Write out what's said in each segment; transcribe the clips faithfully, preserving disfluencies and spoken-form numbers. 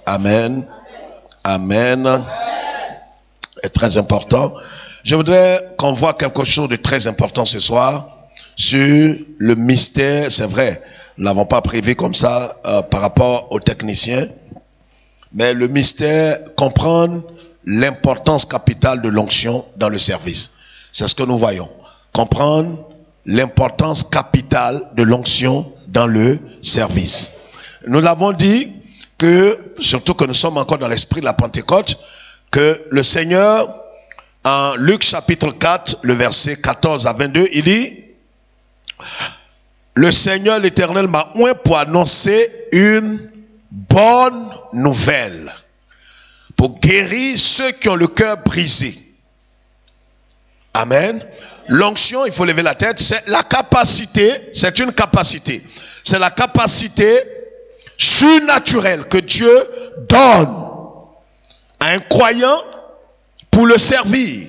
Amen. Amen. C'est très important. Je voudrais qu'on voit quelque chose de très important ce soir sur le mystère. C'est vrai, nous n'avons pas prévu comme ça euh, par rapport aux techniciens, mais le mystère, comprendre l'importance capitale de l'onction dans le service. C'est ce que nous voyons. Comprendre l'importance capitale de l'onction dans le service. Nous l'avons dit que, surtout que nous sommes encore dans l'esprit de la Pentecôte, que le Seigneur, en Luc chapitre quatre, le verset quatorze à vingt-deux, il dit: le Seigneur l'Éternel m'a oint pour annoncer une bonne nouvelle, pour guérir ceux qui ont le cœur brisé. Amen. L'onction, il faut lever la tête, c'est la capacité, c'est une capacité. C'est la capacité surnaturelle que Dieu donne à un croyant pour le servir.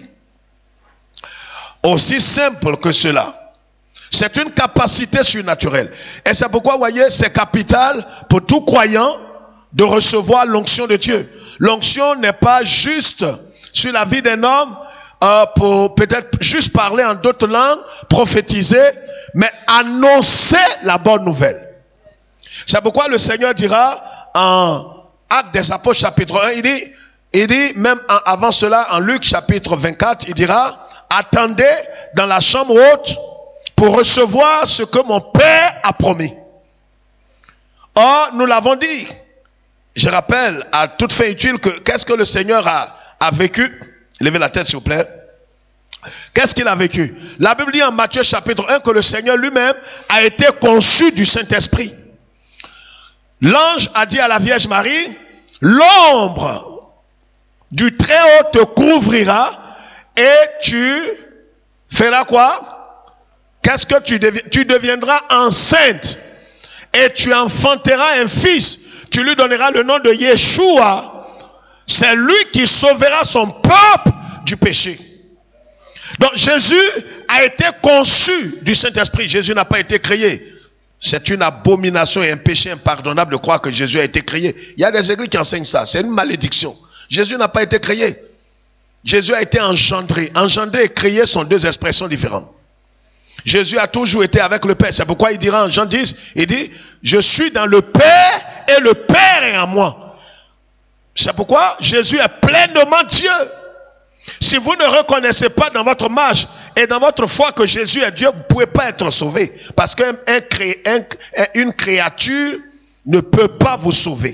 Aussi simple que cela. C'est une capacité surnaturelle. Et c'est pourquoi, vous voyez, c'est capital pour tout croyant de recevoir l'onction de Dieu. L'onction n'est pas juste sur la vie d'un homme, euh, pour peut-être juste parler en d'autres langues, prophétiser, mais annoncer la bonne nouvelle. C'est pourquoi le Seigneur dira en Actes des Apôtres chapitre un, il dit, il dit même en, avant cela en Luc chapitre vingt-quatre, il dira: attendez dans la chambre haute pour recevoir ce que mon Père a promis. Or, nous l'avons dit, je rappelle à toute fin utile que qu'est-ce que le Seigneur a, a vécu? Levez la tête s'il vous plaît. Qu'est-ce qu'il a vécu? La Bible dit en Matthieu chapitre un que le Seigneur lui-même a été conçu du Saint-Esprit. L'ange a dit à la Vierge Marie: l'ombre du Très-Haut te couvrira et tu feras quoi? Qu'est-ce que tu deviendras? Tu deviendras enceinte et tu enfanteras un fils. Tu lui donneras le nom de Yeshua. C'est lui qui sauvera son peuple du péché. Donc Jésus a été conçu du Saint-Esprit. Jésus n'a pas été créé. C'est une abomination et un péché impardonnable de croire que Jésus a été créé. Il y a des églises qui enseignent ça. C'est une malédiction. Jésus n'a pas été créé. Jésus a été engendré. Engendré et créé sont deux expressions différentes. Jésus a toujours été avec le Père. C'est pourquoi il dira en Jean dix, il dit: je suis dans le Père et le Père est en moi. C'est pourquoi Jésus est pleinement Dieu. Si vous ne reconnaissez pas dans votre marche et dans votre foi que Jésus est Dieu, vous ne pouvez pas être sauvé. Parce qu'une cré, un, créature ne peut pas vous sauver.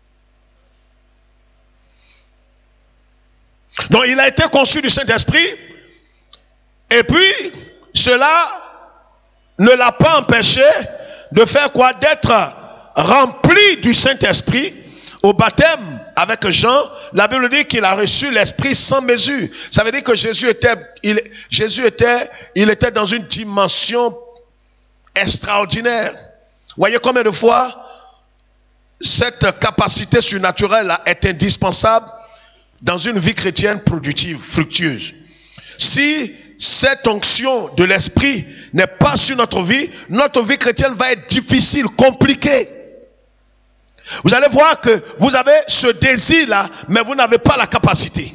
Donc il a été conçu du Saint-Esprit. Et puis, cela ne l'a pas empêché de faire quoi? D'être rempli du Saint-Esprit au baptême. Avec Jean, la Bible dit qu'il a reçu l'Esprit sans mesure. Ça veut dire que Jésus était, il, Jésus était, il était dans une dimension extraordinaire. Voyez combien de fois cette capacité surnaturelle est indispensable dans une vie chrétienne productive, fructueuse. Si cette onction de l'Esprit n'est pas sur notre vie, notre vie chrétienne va être difficile, compliquée. Vous allez voir que vous avez ce désir-là, mais vous n'avez pas la capacité.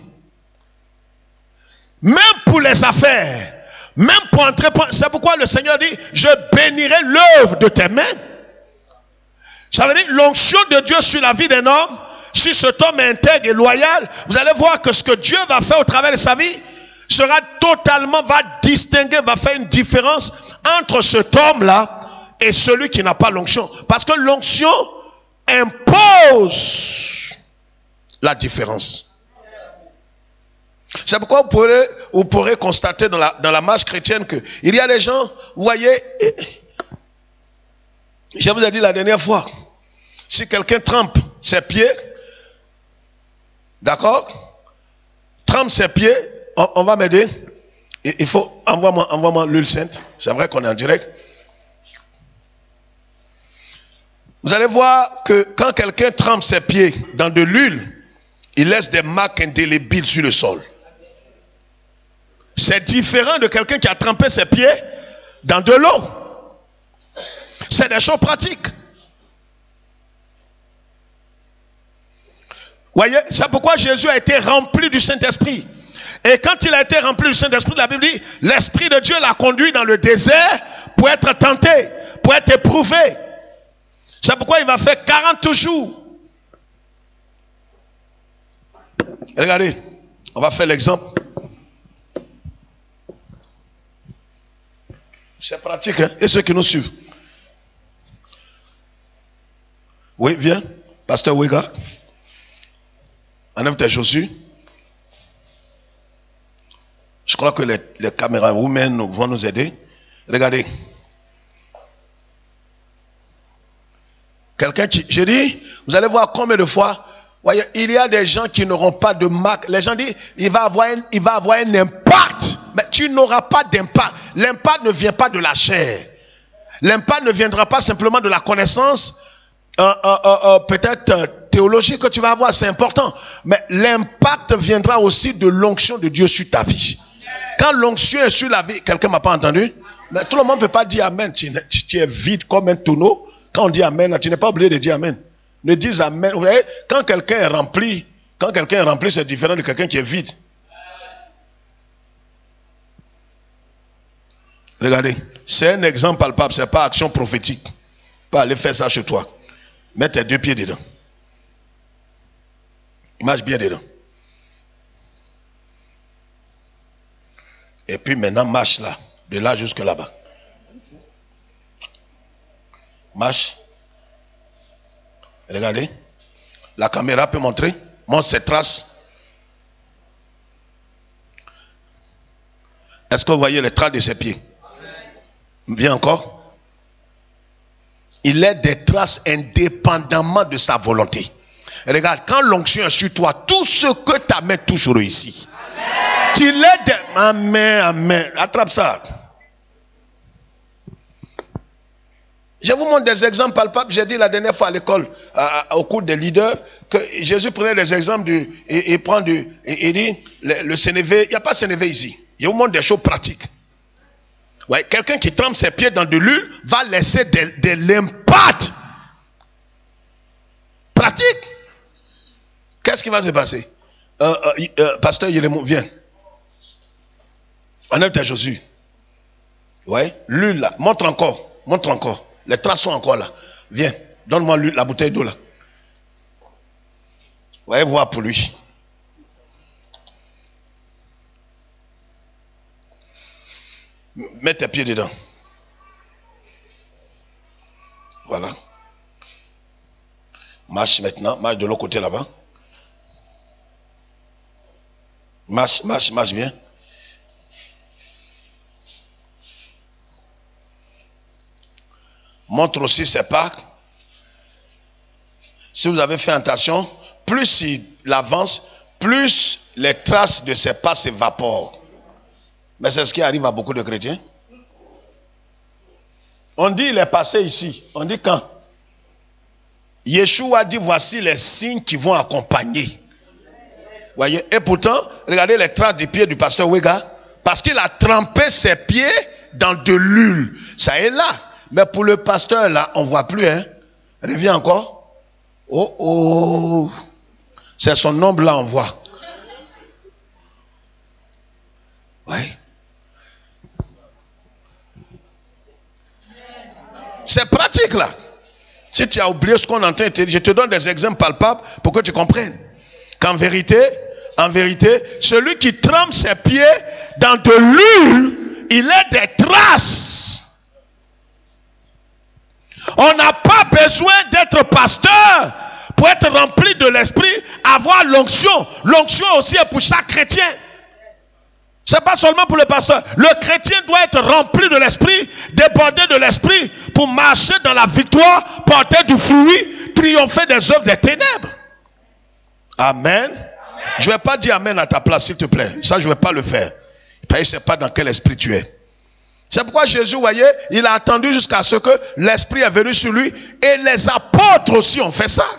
Même pour les affaires, même pour entrer, c'est pourquoi le Seigneur dit: je bénirai l'œuvre de tes mains. Ça veut dire l'onction de Dieu sur la vie d'un homme. Si cet homme est intègre et loyal, vous allez voir que ce que Dieu va faire au travers de sa vie sera totalement, va distinguer, va faire une différence entre cet homme-là et celui qui n'a pas l'onction. Parce que l'onction impose la différence. C'est pourquoi vous pourrez, vous pourrez constater dans la, dans la marche chrétienne que il y a des gens, vous voyez, et, je vous ai dit la dernière fois, si quelqu'un trempe ses pieds, d'accord, trempe ses pieds, on, on va m'aider, il faut, envoie-moi envoie-moi l'huile sainte, c'est vrai qu'on est en direct. Vous allez voir que quand quelqu'un trempe ses pieds dans de l'huile, il laisse des marques indélébiles sur le sol. C'est différent de quelqu'un qui a trempé ses pieds dans de l'eau. C'est des choses pratiques. Voyez, c'est pourquoi Jésus a été rempli du Saint-Esprit. Et quand il a été rempli du Saint-Esprit, la Bible dit, l'Esprit de Dieu l'a conduit dans le désert pour être tenté, pour être éprouvé. C'est pourquoi il va faire quarante jours. Regardez, on va faire l'exemple. C'est pratique, hein? Et ceux qui nous suivent. Oui, viens, Pasteur Wega. Enlève tes chaussures. Je crois que les, les caméras roumaines vont nous aider. Regardez. Quelqu'un qui... Je dis, vous allez voir combien de fois, voyez, il y a des gens qui n'auront pas de marque. Les gens disent, il va avoir un, il va avoir un impact. Mais tu n'auras pas d'impact. L'impact ne vient pas de la chair. L'impact ne viendra pas simplement de la connaissance, euh, euh, euh, euh, peut-être euh, théologique que tu vas avoir, c'est important. Mais l'impact viendra aussi de l'onction de Dieu sur ta vie. Quand l'onction est sur la vie, quelqu'un ne m'a pas entendu? Mais tout le monde ne peut pas dire Amen. Tu, tu, tu es vide comme un tonneau. Quand on dit Amen, tu n'es pas obligé de dire Amen. Ne dis Amen. Vous voyez, quand quelqu'un est rempli, quand quelqu'un est rempli, c'est différent de quelqu'un qui est vide. Regardez, c'est un exemple palpable, ce n'est pas action prophétique. Pas aller faire ça chez toi. Mets tes deux pieds dedans. Marche bien dedans. Et puis maintenant, marche là. De là jusque là-bas. Marche. Regardez. La caméra peut montrer. Montre ses traces. Est-ce que vous voyez les traces de ses pieds? Viens encore. Il est des traces indépendamment de sa volonté. Regarde, quand l'onction est sur toi, tout ce que ta main touche réussit. Tu l'es de... Amen, amen. Attrape ça. Je vous montre des exemples palpables. J'ai dit la dernière fois à l'école, au cours des leaders, que Jésus prenait des exemples du, et, et prend du, et, et dit, le, le Sénévé, il n'y a pas de Sénévé ici. Je vous montre des choses pratiques. Ouais, quelqu'un qui trempe ses pieds dans de l'huile va laisser de, de l'impact. Pratique. Qu'est-ce qui va se passer? euh, euh, euh, Pasteur Yélémo, viens. Enlève tes chaussures. Ouais, l'huile là. Montre encore. Montre encore. Les traces sont encore là. Viens. Donne-moi l'huile, la bouteille d'eau là. Ouais, voir pour lui. Mets tes pieds dedans. Voilà. Marche maintenant. Marche de l'autre côté là-bas. Marche, marche, marche bien. Montre aussi ses pas. Si vous avez fait attention, plus il avance, plus les traces de ses pas s'évaporent. Mais c'est ce qui arrive à beaucoup de chrétiens. On dit il est passé ici. On dit quand? Yeshua dit voici les signes qui vont accompagner. Voyez? Et pourtant, regardez les traces des pieds du pasteur Wega. Parce qu'il a trempé ses pieds dans de l'huile. Ça est là. Mais pour le pasteur là, on ne voit plus. Hein? Reviens encore. Oh oh. C'est son ombre là, on voit. Oui. C'est pratique là. Si tu as oublié ce qu'on est en train de te dire, je te donne des exemples palpables pour que tu comprennes. Qu'en vérité, en vérité, celui qui trempe ses pieds dans de l'huile, il a des traces. On n'a pas besoin d'être pasteur pour être rempli de l'esprit, avoir l'onction. L'onction aussi est pour chaque chrétien. Ce n'est pas seulement pour le pasteur. Le chrétien doit être rempli de l'esprit, débordé de l'esprit pour marcher dans la victoire, porter du fruit, triompher des œuvres des ténèbres. Amen. Amen. Je ne vais pas dire Amen à ta place, s'il te plaît. Ça, je ne vais pas le faire. Parce que je ne sais pas dans quel esprit tu es. C'est pourquoi Jésus, vous voyez, il a attendu jusqu'à ce que l'esprit est venu sur lui. Et les apôtres aussi ont fait ça.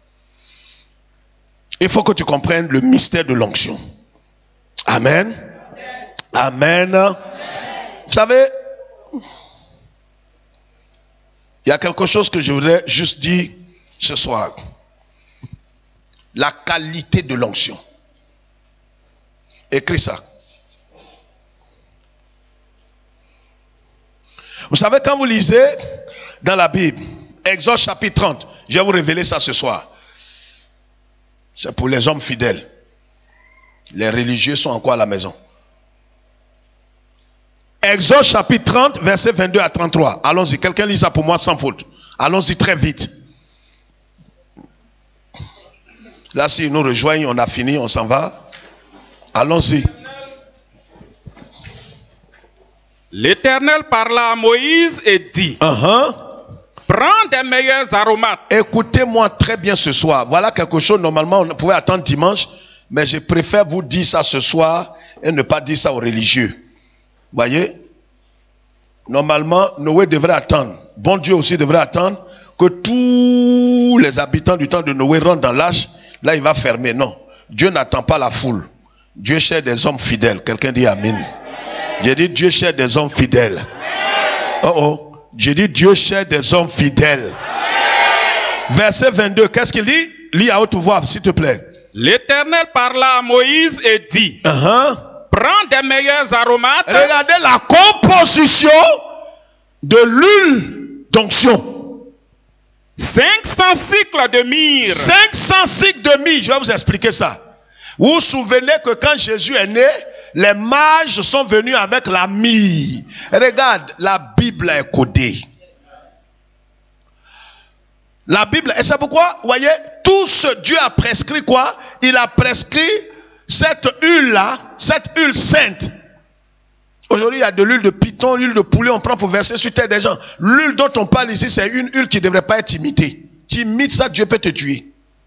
Il faut que tu comprennes le mystère de l'onction. Amen. Amen. Amen. Vous savez, il y a quelque chose que je voudrais juste dire ce soir. La qualité de l'onction. Écris ça. Vous savez, quand vous lisez dans la Bible, Exode chapitre trente, je vais vous révéler ça ce soir. C'est pour les hommes fidèles. Les religieux sont encore à la maison. Exode chapitre trente, versets vingt-deux à trente-trois. Allons-y, quelqu'un lit ça pour moi sans faute. Allons-y très vite. Là, si nous rejoignent, on a fini, on s'en va. Allons-y. L'Éternel parla à Moïse et dit, uh-huh. Prends des meilleurs aromates. Écoutez-moi très bien ce soir. Voilà quelque chose, normalement, on pouvait attendre dimanche, mais je préfère vous dire ça ce soir et ne pas dire ça aux religieux. Voyez? Normalement, Noé devrait attendre. Bon Dieu aussi devrait attendre que tous les habitants du temps de Noé rentrent dans l'âge. Là, il va fermer. Non. Dieu n'attend pas la foule. Dieu cherche des hommes fidèles. Quelqu'un dit Amen. J'ai dit Dieu cherche des hommes fidèles. Oh oh. J'ai dit Dieu cherche des hommes fidèles. Verset vingt-deux. Qu'est-ce qu'il dit? Lis à haute voix, s'il te plaît. L'Éternel parla à Moïse et dit, uh-huh. Prends des meilleurs aromates. Regardez la composition de l'huile d'onction. cinq cents cycles de myrrhe. cinq cents cycles de myrrhe. Je vais vous expliquer ça. Vous vous souvenez que quand Jésus est né, les mages sont venus avec la myrrhe. Regarde, la Bible est codée. La Bible, et c'est pourquoi, vous voyez, tout ce Dieu a prescrit quoi? Il a prescrit cette huile-là, cette huile sainte. Aujourd'hui, il y a de l'huile de python, l'huile de poulet, on prend pour verser sur terre des gens. L'huile dont on parle ici, c'est une huile qui ne devrait pas être imitée. Tu imites ça, Dieu peut te tuer.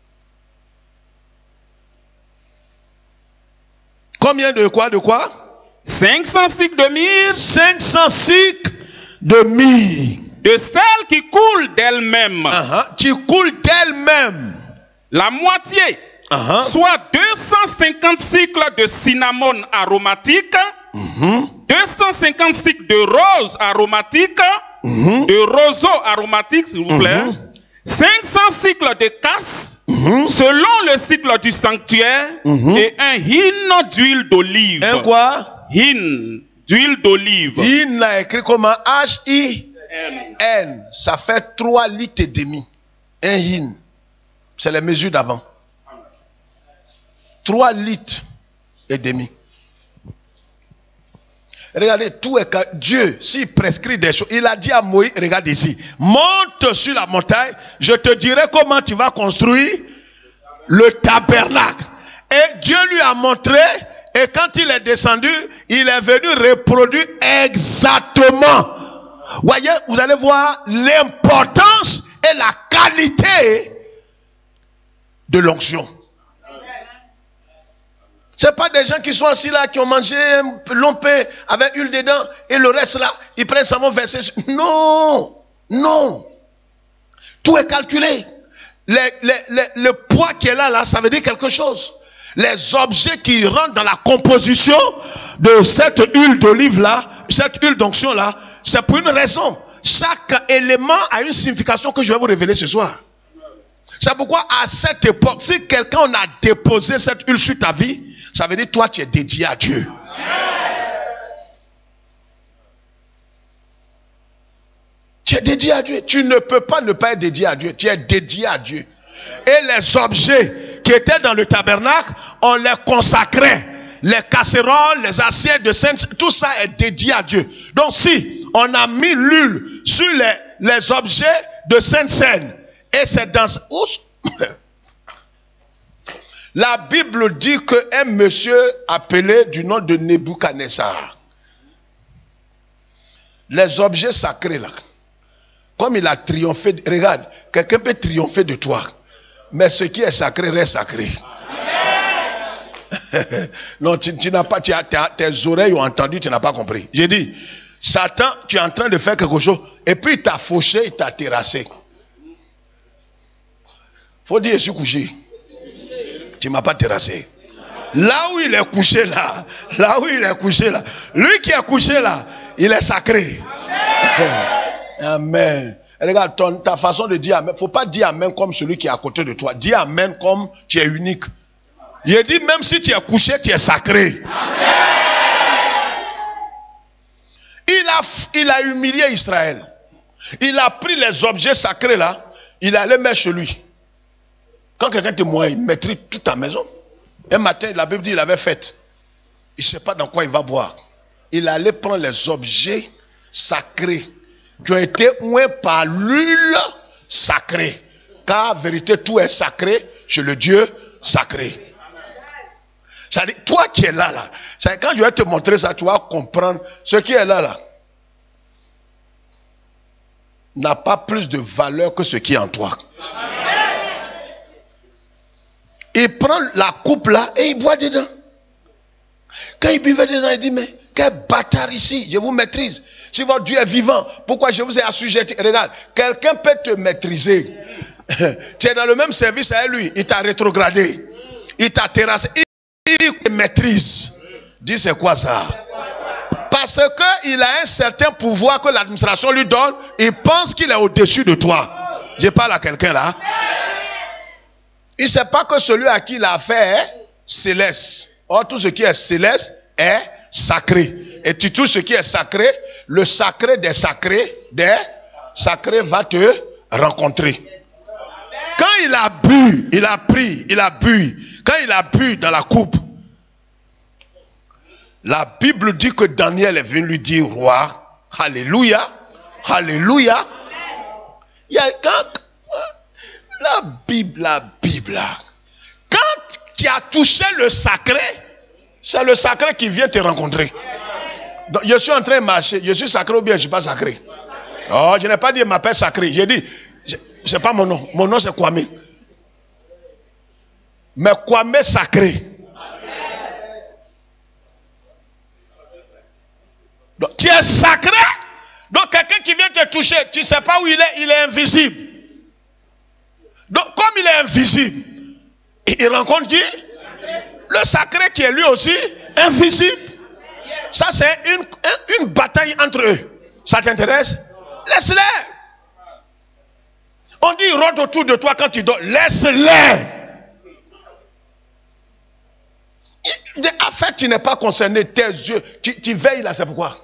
Combien de quoi, de quoi? cinq cents cycles de myrrhe. cinq cents cycles de myrrhe. De celle qui coule d'elle-même. Uh-huh. Qui coule d'elle-même. La moitié. Uh-huh. Soit deux cent cinquante cycles de cinnamon aromatique. Uh-huh. deux cent cinquante cycles de rose aromatique. Uh-huh. De roseau aromatique, s'il vous plaît. Uh-huh. cinq cents cycles de casse. Uh-huh. Selon le cycle du sanctuaire. Uh-huh. Et un hin d'huile d'olive. Un quoi? Hin d'huile d'olive. Hin a écrit comment? H I N. Ça fait trois litres et demi. Un hin. C'est les mesures d'avant. trois litres et demi. Regardez, tout est que Dieu, s'il prescrit des choses, il a dit à Moïse, regarde ici, monte sur la montagne, je te dirai comment tu vas construire le tabernacle. Et Dieu lui a montré, et quand il est descendu, il est venu reproduire exactement. Voyez, vous allez voir l'importance et la qualité de l'onction. Ce n'est pas des gens qui sont assis là, qui ont mangé un long pain avec huile dedans, et le reste là, ils prennent ça, vont verser. Non, non. Tout est calculé. Les, les, les, le poids qui est là, là, ça veut dire quelque chose. Les objets qui rentrent dans la composition de cette huile d'olive là, cette huile d'onction là, c'est pour une raison. Chaque élément a une signification que je vais vous révéler ce soir. C'est pourquoi à cette époque, si quelqu'un a déposé cette huile sur ta vie, ça veut dire toi tu es dédié à Dieu. Tu es dédié à Dieu. Tu ne peux pas ne pas être dédié à Dieu. Tu es dédié à Dieu. Et les objets qui étaient dans le tabernacle, on les consacrait. Les casseroles, les assiettes de sainte, tout ça est dédié à Dieu. Donc si on a mis l'huile sur les, les objets de sainte scène, et c'est dans... La Bible dit qu'un monsieur appelé du nom de Nebuchadnezzar, les objets sacrés là, comme il a triomphé, regarde, quelqu'un peut triompher de toi, mais ce qui est sacré reste sacré. Non, tu, tu n'as pas, tu as, tes oreilles ont entendu, tu n'as pas compris. J'ai dit, Satan, tu es en train de faire quelque chose, et puis il t'a fauché, il t'a terrassé. Faut dire, je suis couché. Tu ne m'as pas terrassé. Là où il est couché là, là où il est couché là, lui qui est couché là, il est sacré. Amen. Amen. Regarde, ton, ta façon de dire amen. Il ne faut pas dire amen comme celui qui est à côté de toi. Dis amen comme tu es unique. Il dit même si tu es couché, tu es sacré. Amen. Il a, il a humilié Israël. Il a pris les objets sacrés là. Il allait mettre chez lui. Quand quelqu'un te mourrait, il mettrait toute ta maison. Un matin, la Bible dit qu'il avait fête. Il ne sait pas dans quoi il va boire. Il allait prendre les objets sacrés qui ont été oués par l'huile sacrée. Car en vérité, tout est sacré chez le Dieu sacré. C'est-à-dire, toi qui es là, là, quand je vais te montrer ça, tu vas comprendre ce qui est là, là, n'a pas plus de valeur que ce qui est en toi. Il prend la coupe là et il boit dedans. Quand il buvait dedans, il dit, mais quel bâtard ici, je vous maîtrise. Si votre Dieu est vivant, pourquoi je vous ai assujetti? Regarde, quelqu'un peut te maîtriser. Tu es dans le même service avec lui, il t'a rétrogradé, il t'a terrassé, il, il te maîtrise. Dis, c'est quoi ça? Parce qu'il a un certain pouvoir que l'administration lui donne, il pense qu'il est au-dessus de toi. Je parle à quelqu'un là. Il ne sait pas que celui à qui il a affaire est céleste. Or, tout ce qui est céleste est sacré. Et tu touches ce qui est sacré, le sacré des sacrés, des sacrés va te rencontrer. Quand il a bu, il a pris, il a bu. Quand il a bu dans la coupe, la Bible dit que Daniel est venu lui dire, roi, alléluia, alléluia. Il y a quand la Bible, la Bible, quand tu as touché le sacré, c'est le sacré qui vient te rencontrer. Donc, je suis en train de marcher, je suis sacré ou bien je ne suis pas sacré? Oh, je n'ai pas dit ma paix sacrée, j'ai dit, ce n'est pas mon nom, mon nom c'est Kwame. Mais Kwame sacré. Donc, tu es sacré. Donc quelqu'un qui vient te toucher, tu ne sais pas où il est, il est invisible. Donc comme il est invisible, il rencontre qui? Le sacré qui est lui aussi invisible. Ça c'est une, une bataille entre eux. Ça t'intéresse? Laisse-les. On dit il rôde autour de toi quand tu dors. Laisse-les. En fait, tu n'es pas concerné. Tes yeux, tu, tu veilles là, c'est pourquoi.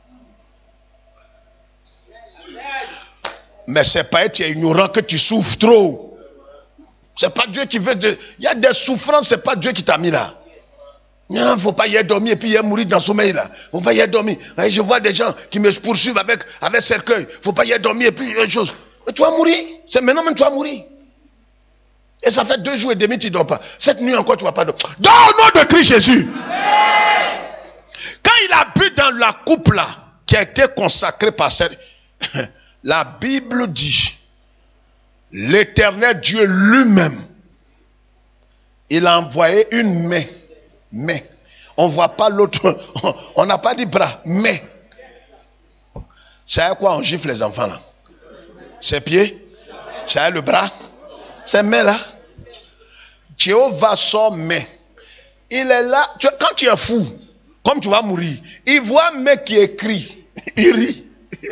Mais c'est pas être ignorant que tu souffres trop. C'est pas Dieu qui veut. De... Il y a des souffrances, c'est pas Dieu qui t'a mis là. Il ne faut pas y aller dormir et puis y aller mourir dans le sommeil là. Il ne faut pas y aller dormir. Je vois des gens qui me poursuivent avec, avec cercueil. Il ne faut pas y aller dormir et puis une chose. Mais tu vas mourir. C'est maintenant même tu vas mourir. Et ça fait deux jours et demi tu ne dors pas. Cette nuit encore tu ne vas pas dormir. Dors au nom de Christ Jésus. Amen. Quand il a bu dans la coupe là, qui a été consacrée par cette... La Bible dit, l'Éternel Dieu lui-même, il a envoyé une main. Main. On ne voit pas l'autre. On n'a pas dit bras. Main. C'est à quoi on gifle les enfants là? Ses pieds? C'est le bras? Ces mains là? Jéhovah sort main. Il est là. Tu, quand tu es fou, comme tu vas mourir, il voit un mec qui écrit. Il rit.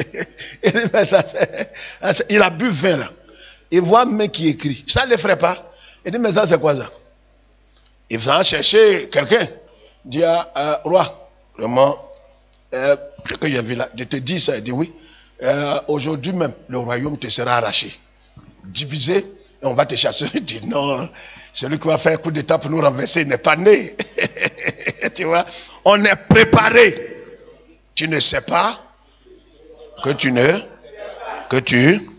Il a bu vin là. Il voit un mec qui écrit. Ça ne l'effraie pas. Il dit, mais ça c'est quoi ça? Il va chercher quelqu'un. Il dit, euh, roi, vraiment, euh, que j'ai vu là, je te dis ça. Il dit oui. Euh, Aujourd'hui même, le royaume te sera arraché, divisé, et on va te chasser. Il dit non, celui qui va faire un coup d'état pour nous renverser n'est pas né. Tu vois, on est préparé. Tu ne sais pas que tu ne, que tu.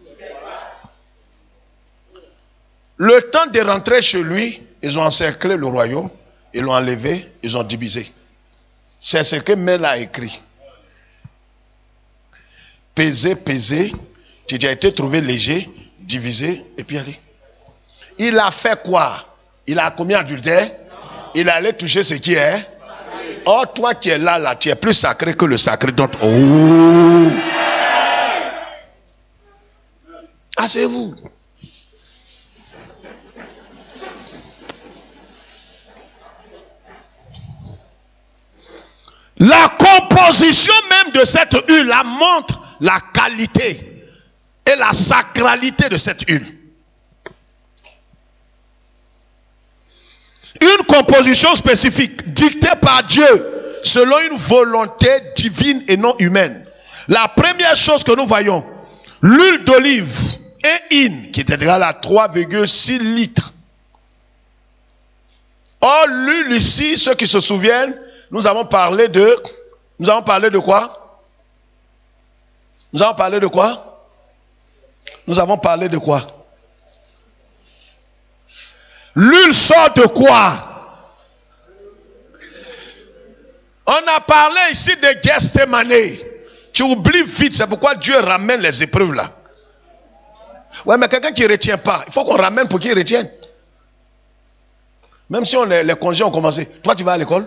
Le temps de rentrer chez lui, ils ont encerclé le royaume, ils l'ont enlevé, ils ont divisé. C'est ce que Mel a écrit. Peser, peser, tu as été trouvé léger, divisé, et puis allez. Il a fait quoi? Il a commis adultère? Il allait toucher ce qui est. Oh, toi qui es là, là, tu es plus sacré que le sacré d'autres. Oh! Asseyez-vous. La composition même de cette huile la montre la qualité et la sacralité de cette huile. Une composition spécifique dictée par Dieu selon une volonté divine et non humaine. La première chose que nous voyons, l'huile d'olive, un hin, qui est égal à trois virgule six litres. Or, l'huile ici, ceux qui se souviennent, nous avons parlé de, nous avons parlé de quoi? Nous avons parlé de quoi? Nous avons parlé de quoi? L'huile sort de quoi? On a parlé ici de Gethsémane. Tu oublies vite, c'est pourquoi Dieu ramène les épreuves là. Ouais, mais quelqu'un qui ne retient pas, il faut qu'on ramène pour qu'il retienne. Même si on, les, les congés ont commencé. Toi, tu vas à l'école?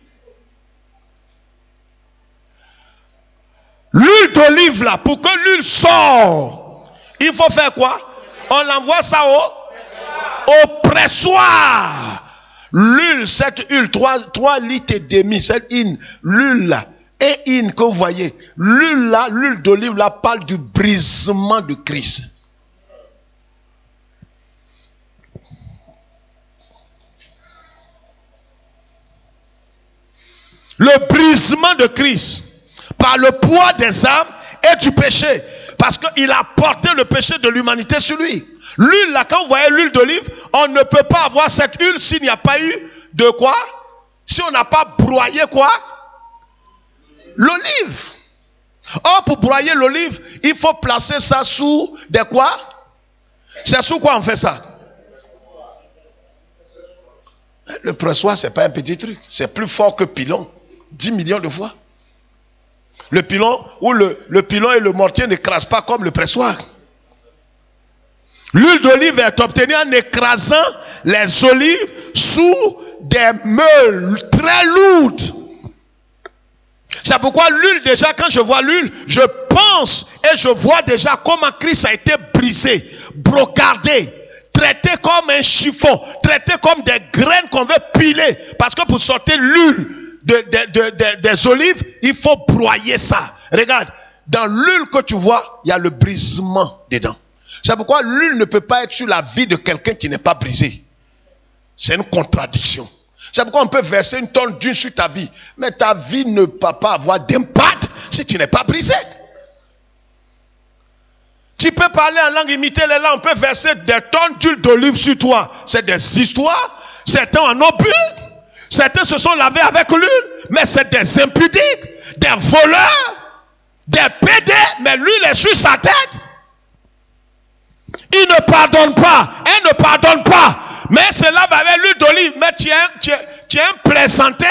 L'huile d'olive là, pour que l'huile sorte, il faut faire quoi? On envoie ça au, au pressoir. L'huile, cette huile, trois litres et demi, cette huile, l'huile là, et une que vous voyez, l'huile là, l'huile d'olive là parle du brisement de Christ. Le brisement de Christ par le poids des âmes et du péché, parce qu'il a porté le péché de l'humanité sur lui. L'huile là, quand vous voyez l'huile d'olive, on ne peut pas avoir cette huile s'il n'y a pas eu de quoi? Si on n'a pas broyé quoi? L'olive. Or, pour broyer l'olive, il faut placer ça sous des quoi? C'est sous quoi on fait ça? Le pressoir, ce n'est pas un petit truc. C'est plus fort que pilon. dix millions de fois. Le pilon, ou le, le pilon et le mortier n'écrasent pas comme le pressoir. L'huile d'olive est obtenue en écrasant les olives sous des meules très lourdes. C'est pourquoi l'huile, déjà, quand je vois l'huile, je pense et je vois déjà comment Christ a été brisé, brocardé, traité comme un chiffon, traité comme des graines qu'on veut piler. Parce que pour sortir l'huile de, de, de, de, des olives, il faut broyer ça. Regarde, dans l'huile que tu vois, il y a le brisement dedans. C'est pourquoi l'huile ne peut pas être sur la vie de quelqu'un qui n'est pas brisé. C'est une contradiction. C'est pourquoi on peut verser une tonne d'huile sur ta vie, mais ta vie ne peut pas avoir d'impact si tu n'es pas brisé. Tu peux parler en langue, imiter les langues, on peut verser des tonnes d'huile d'olive sur toi. C'est des histoires, certains en ont bu, certains se sont lavés avec l'huile, mais c'est des impudiques, des voleurs, des pédés, mais l'huile est sur sa tête. Il ne pardonne pas, elle ne pardonne pas. Mais c'est là avec l'huile d'olive. Mais tu es, tu es, tu es un plaisantin.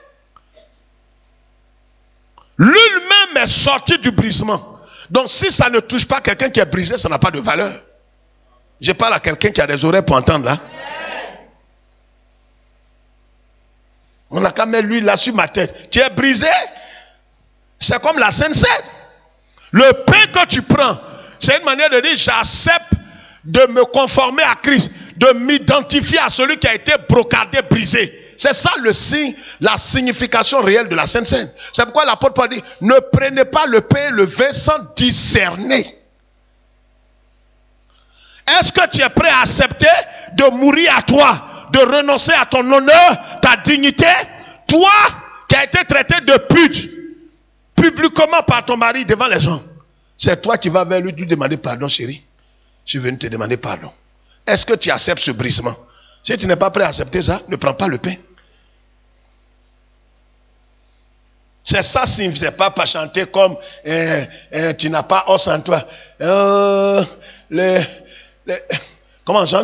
L'huile même est sortie du brisement. Donc si ça ne touche pas quelqu'un qui est brisé, ça n'a pas de valeur. Je parle à quelqu'un qui a des oreilles pour entendre là. On a qu'à mettre l'huile là sur ma tête. Tu es brisé. C'est comme la Sainte Seine. Le pain que tu prends, c'est une manière de dire j'accepte de me conformer à Christ, de m'identifier à celui qui a été brocardé, brisé. C'est ça le signe, la signification réelle de la Sainte Seine. C'est pourquoi l'apôtre Paul dit, ne prenez pas le pain et le vin sans discerner. Est-ce que tu es prêt à accepter de mourir à toi, de renoncer à ton honneur, ta dignité? Toi qui as été traité de pute publiquement par ton mari devant les gens. C'est toi qui vas vers lui, lui demander pardon, chérie. Je suis venu te demander pardon. Est-ce que tu acceptes ce brisement? Si tu n'es pas prêt à accepter ça, ne prends pas le pain. C'est ça, si ne faisait pas, pas chanter comme euh, euh, tu n'as pas os en toi. Euh, les, les, comment on chante?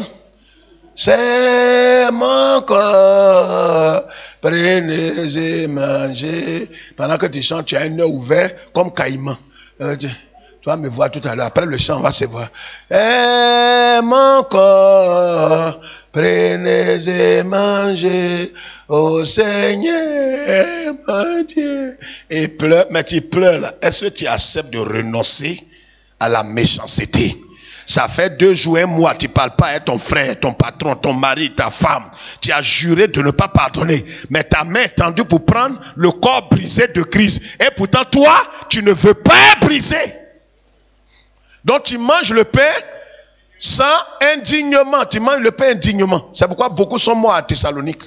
C'est mon corps, prenez et mangez. Pendant que tu chantes, tu as un œil ouvert comme caïman. Euh, tu, tu vas me voir tout à l'heure. Après le chant, on va se voir. Eh mon corps, prenez et mangez. Au Seigneur, mon Dieu. Et pleure, mais tu pleures là. Est-ce que tu acceptes de renoncer à la méchanceté? Ça fait deux jours, un mois, tu ne parles pas à ton frère, ton patron, ton mari, ta femme. Tu as juré de ne pas pardonner. Mais ta main est tendue pour prendre le corps brisé de Christ. Et pourtant, toi, tu ne veux pas être brisé. Donc tu manges le pain sans indignement. Tu manges le pain indignement. C'est pourquoi beaucoup sont morts à Thessalonique.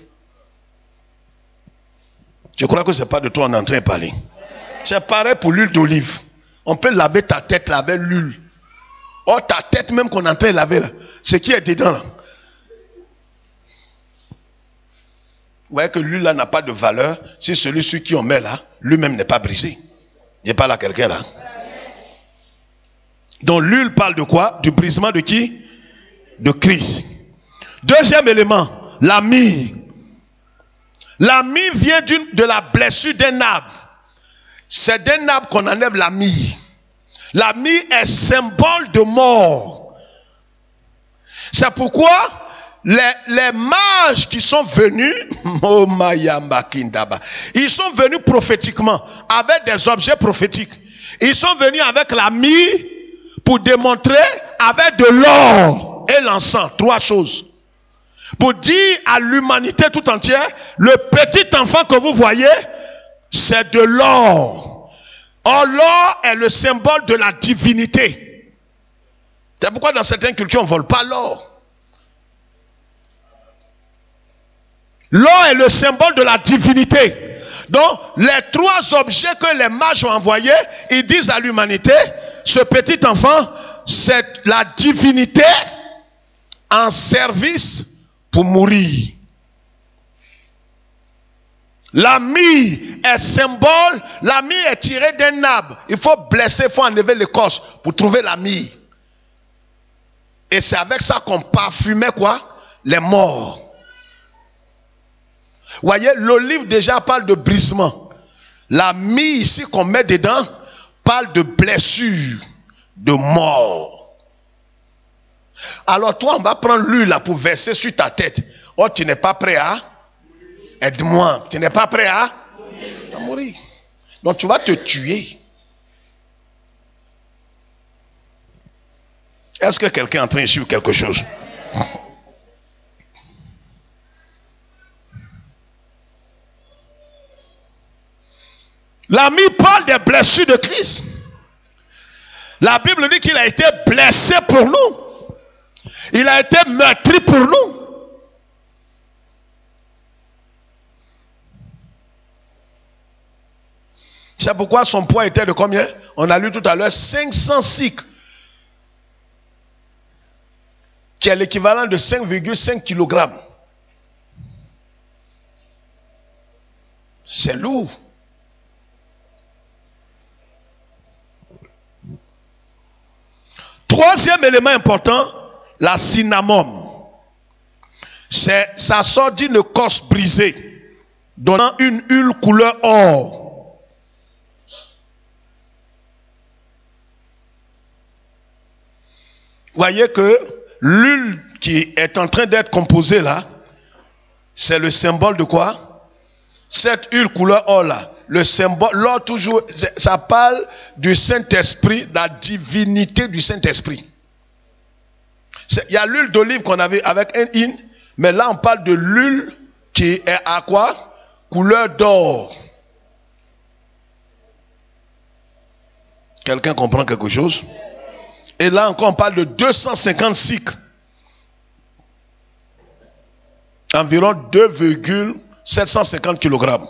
Je crois que ce n'est pas de toi on est en train de parler. C'est pareil pour l'huile d'olive. On peut laver ta tête là, avec l'huile. Or ta tête même qu'on est en train de laver là, ce qui est dedans là. Vous voyez que l'huile là n'a pas de valeur si celui sur qui on met là, lui-même n'est pas brisé. Il parle à quelqu'un là. Donc l'huile parle de quoi? Du brisement de qui? De Christ. Deuxième élément, la myrrhe. La myrrhe vient d'une, de la blessure d'un arbre. C'est d'un arbre qu'on enlève la myrrhe. La myrrhe est symbole de mort. C'est pourquoi les, les mages qui sont venus, ils sont venus prophétiquement, avec des objets prophétiques. Ils sont venus avec la myrrhe pour démontrer avec de l'or et l'encens, trois choses. Pour dire à l'humanité tout entière, le petit enfant que vous voyez, c'est de l'or. Or, l'or est le symbole de la divinité. C'est pourquoi dans certaines cultures, on ne vole pas l'or. L'or est le symbole de la divinité. Donc, les trois objets que les mages ont envoyés, ils disent à l'humanité, ce petit enfant, c'est la divinité en service pour mourir. La myrrhe est symbole, la myrrhe est tirée d'un arbre. Il faut blesser, il faut enlever l'écorce pour trouver la myrrhe. Et c'est avec ça qu'on parfumait quoi? Les morts. Vous voyez, l'olive déjà parle de brisement. La myrrhe ici qu'on met dedans parle de blessure, de mort. Alors toi, on va prendre l'huile là pour verser sur ta tête. Oh, tu n'es pas prêt à? Aide-moi. Tu n'es pas prêt à? à mourir. Donc tu vas te tuer. Est-ce que quelqu'un est en train de suivre quelque chose? L'ami parle des blessures de Christ. La Bible dit qu'il a été blessé pour nous. Il a été meurtri pour nous. C'est pourquoi son poids était de combien? On a lu tout à l'heure cinq cents cycles. Qui est l'équivalent de cinq virgule cinq kilogrammes. C'est lourd. Troisième élément important, la cinnamome. C'est, ça sort d'une corce brisée, donnant une huile couleur or. Voyez que l'huile qui est en train d'être composée là, c'est le symbole de quoi? Cette huile couleur or là, le symbole, l'or toujours, ça parle du Saint-Esprit, la divinité du Saint-Esprit. Il y a l'huile d'olive qu'on avait avec un in, mais là on parle de l'huile qui est à quoi? Couleur d'or. Quelqu'un comprend quelque chose? Et là encore on parle de deux cent cinquante cycles. Environ deux virgule sept cent cinquante kilogrammes.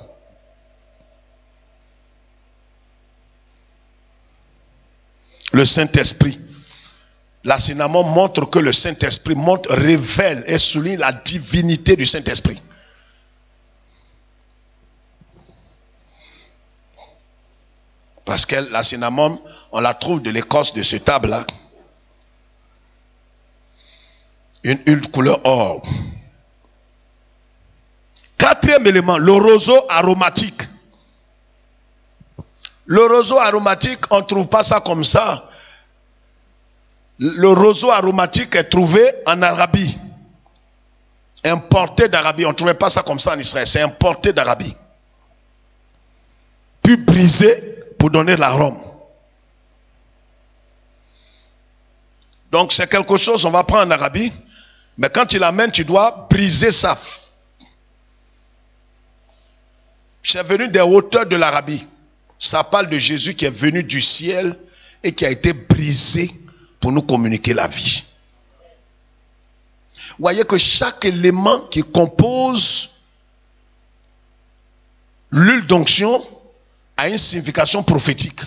Le Saint-Esprit. La cinnamome montre que le Saint-Esprit montre, révèle et souligne la divinité du Saint-Esprit. Parce que la cinnamome, on la trouve de l'écorce de ce table-là. Une huile couleur or. Quatrième élément, le roseau aromatique. Le roseau aromatique, on ne trouve pas ça comme ça. Le roseau aromatique est trouvé en Arabie. Importé d'Arabie. On ne trouvait pas ça comme ça en Israël. C'est importé d'Arabie. Puis brisé pour donner l'arôme. Donc c'est quelque chose, on va prendre en Arabie. Mais quand tu l'amènes, tu dois briser ça. C'est venu des hauteurs de l'Arabie. Ça parle de Jésus qui est venu du ciel et qui a été brisé pour nous communiquer la vie. Vous voyez que chaque élément qui compose l'huile d'onction a une signification prophétique.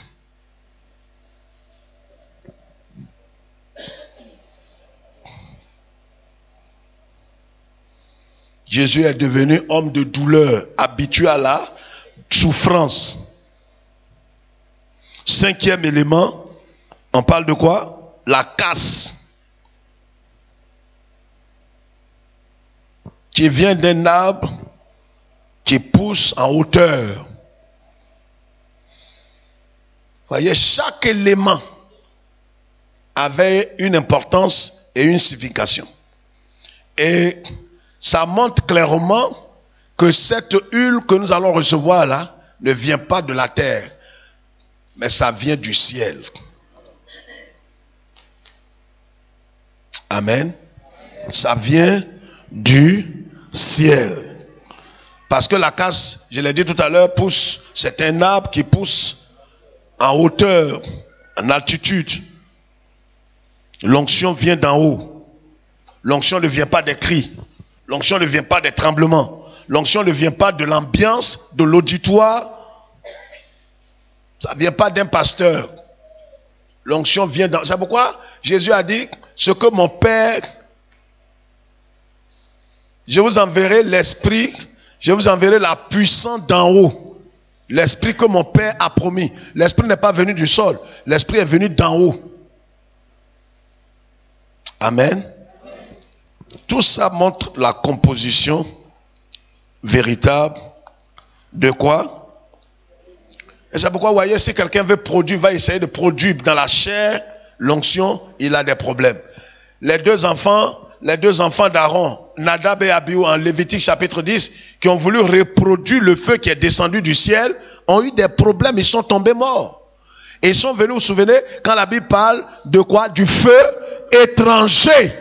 Jésus est devenu homme de douleur, habitué à la souffrance. Cinquième élément, on parle de quoi? La casse. Qui vient d'un arbre qui pousse en hauteur. Vous voyez, chaque élément avait une importance et une signification. Et ça montre clairement que cette huile que nous allons recevoir là ne vient pas de la terre, mais ça vient du ciel. Amen. Ça vient du ciel. Parce que la casse, je l'ai dit tout à l'heure, pousse, c'est un arbre qui pousse en hauteur, en altitude. L'onction vient d'en haut. L'onction ne vient pas des cris. L'onction ne vient pas des tremblements. L'onction ne vient pas de l'ambiance, de l'auditoire. Ça ne vient pas d'un pasteur. L'onction vient d'en haut. C'est pourquoi Jésus a dit, ce que mon Père, je vous enverrai l'esprit, je vous enverrai la puissance d'en haut. L'esprit que mon Père a promis. L'esprit n'est pas venu du sol. L'esprit est venu d'en haut. Amen. Tout ça montre la composition véritable de quoi? Et c'est pourquoi, vous voyez, si quelqu'un veut produire, va essayer de produire dans la chair, l'onction, il a des problèmes. Les deux enfants, les deux enfants d'Aaron, Nadab et Abihu, en Lévitique chapitre dix, qui ont voulu reproduire le feu qui est descendu du ciel, ont eu des problèmes, ils sont tombés morts. Et ils sont venus, vous vous souvenez, quand la Bible parle de quoi? Du feu étranger.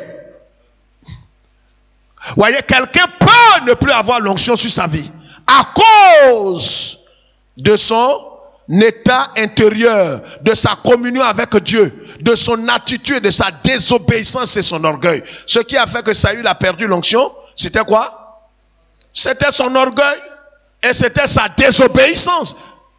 Vous voyez, quelqu'un peut ne plus avoir l'onction sur sa vie à cause de son état intérieur, de sa communion avec Dieu, de son attitude, de sa désobéissance et son orgueil. Ce qui a fait que Saül a perdu l'onction, c'était quoi? C'était son orgueil et c'était sa désobéissance.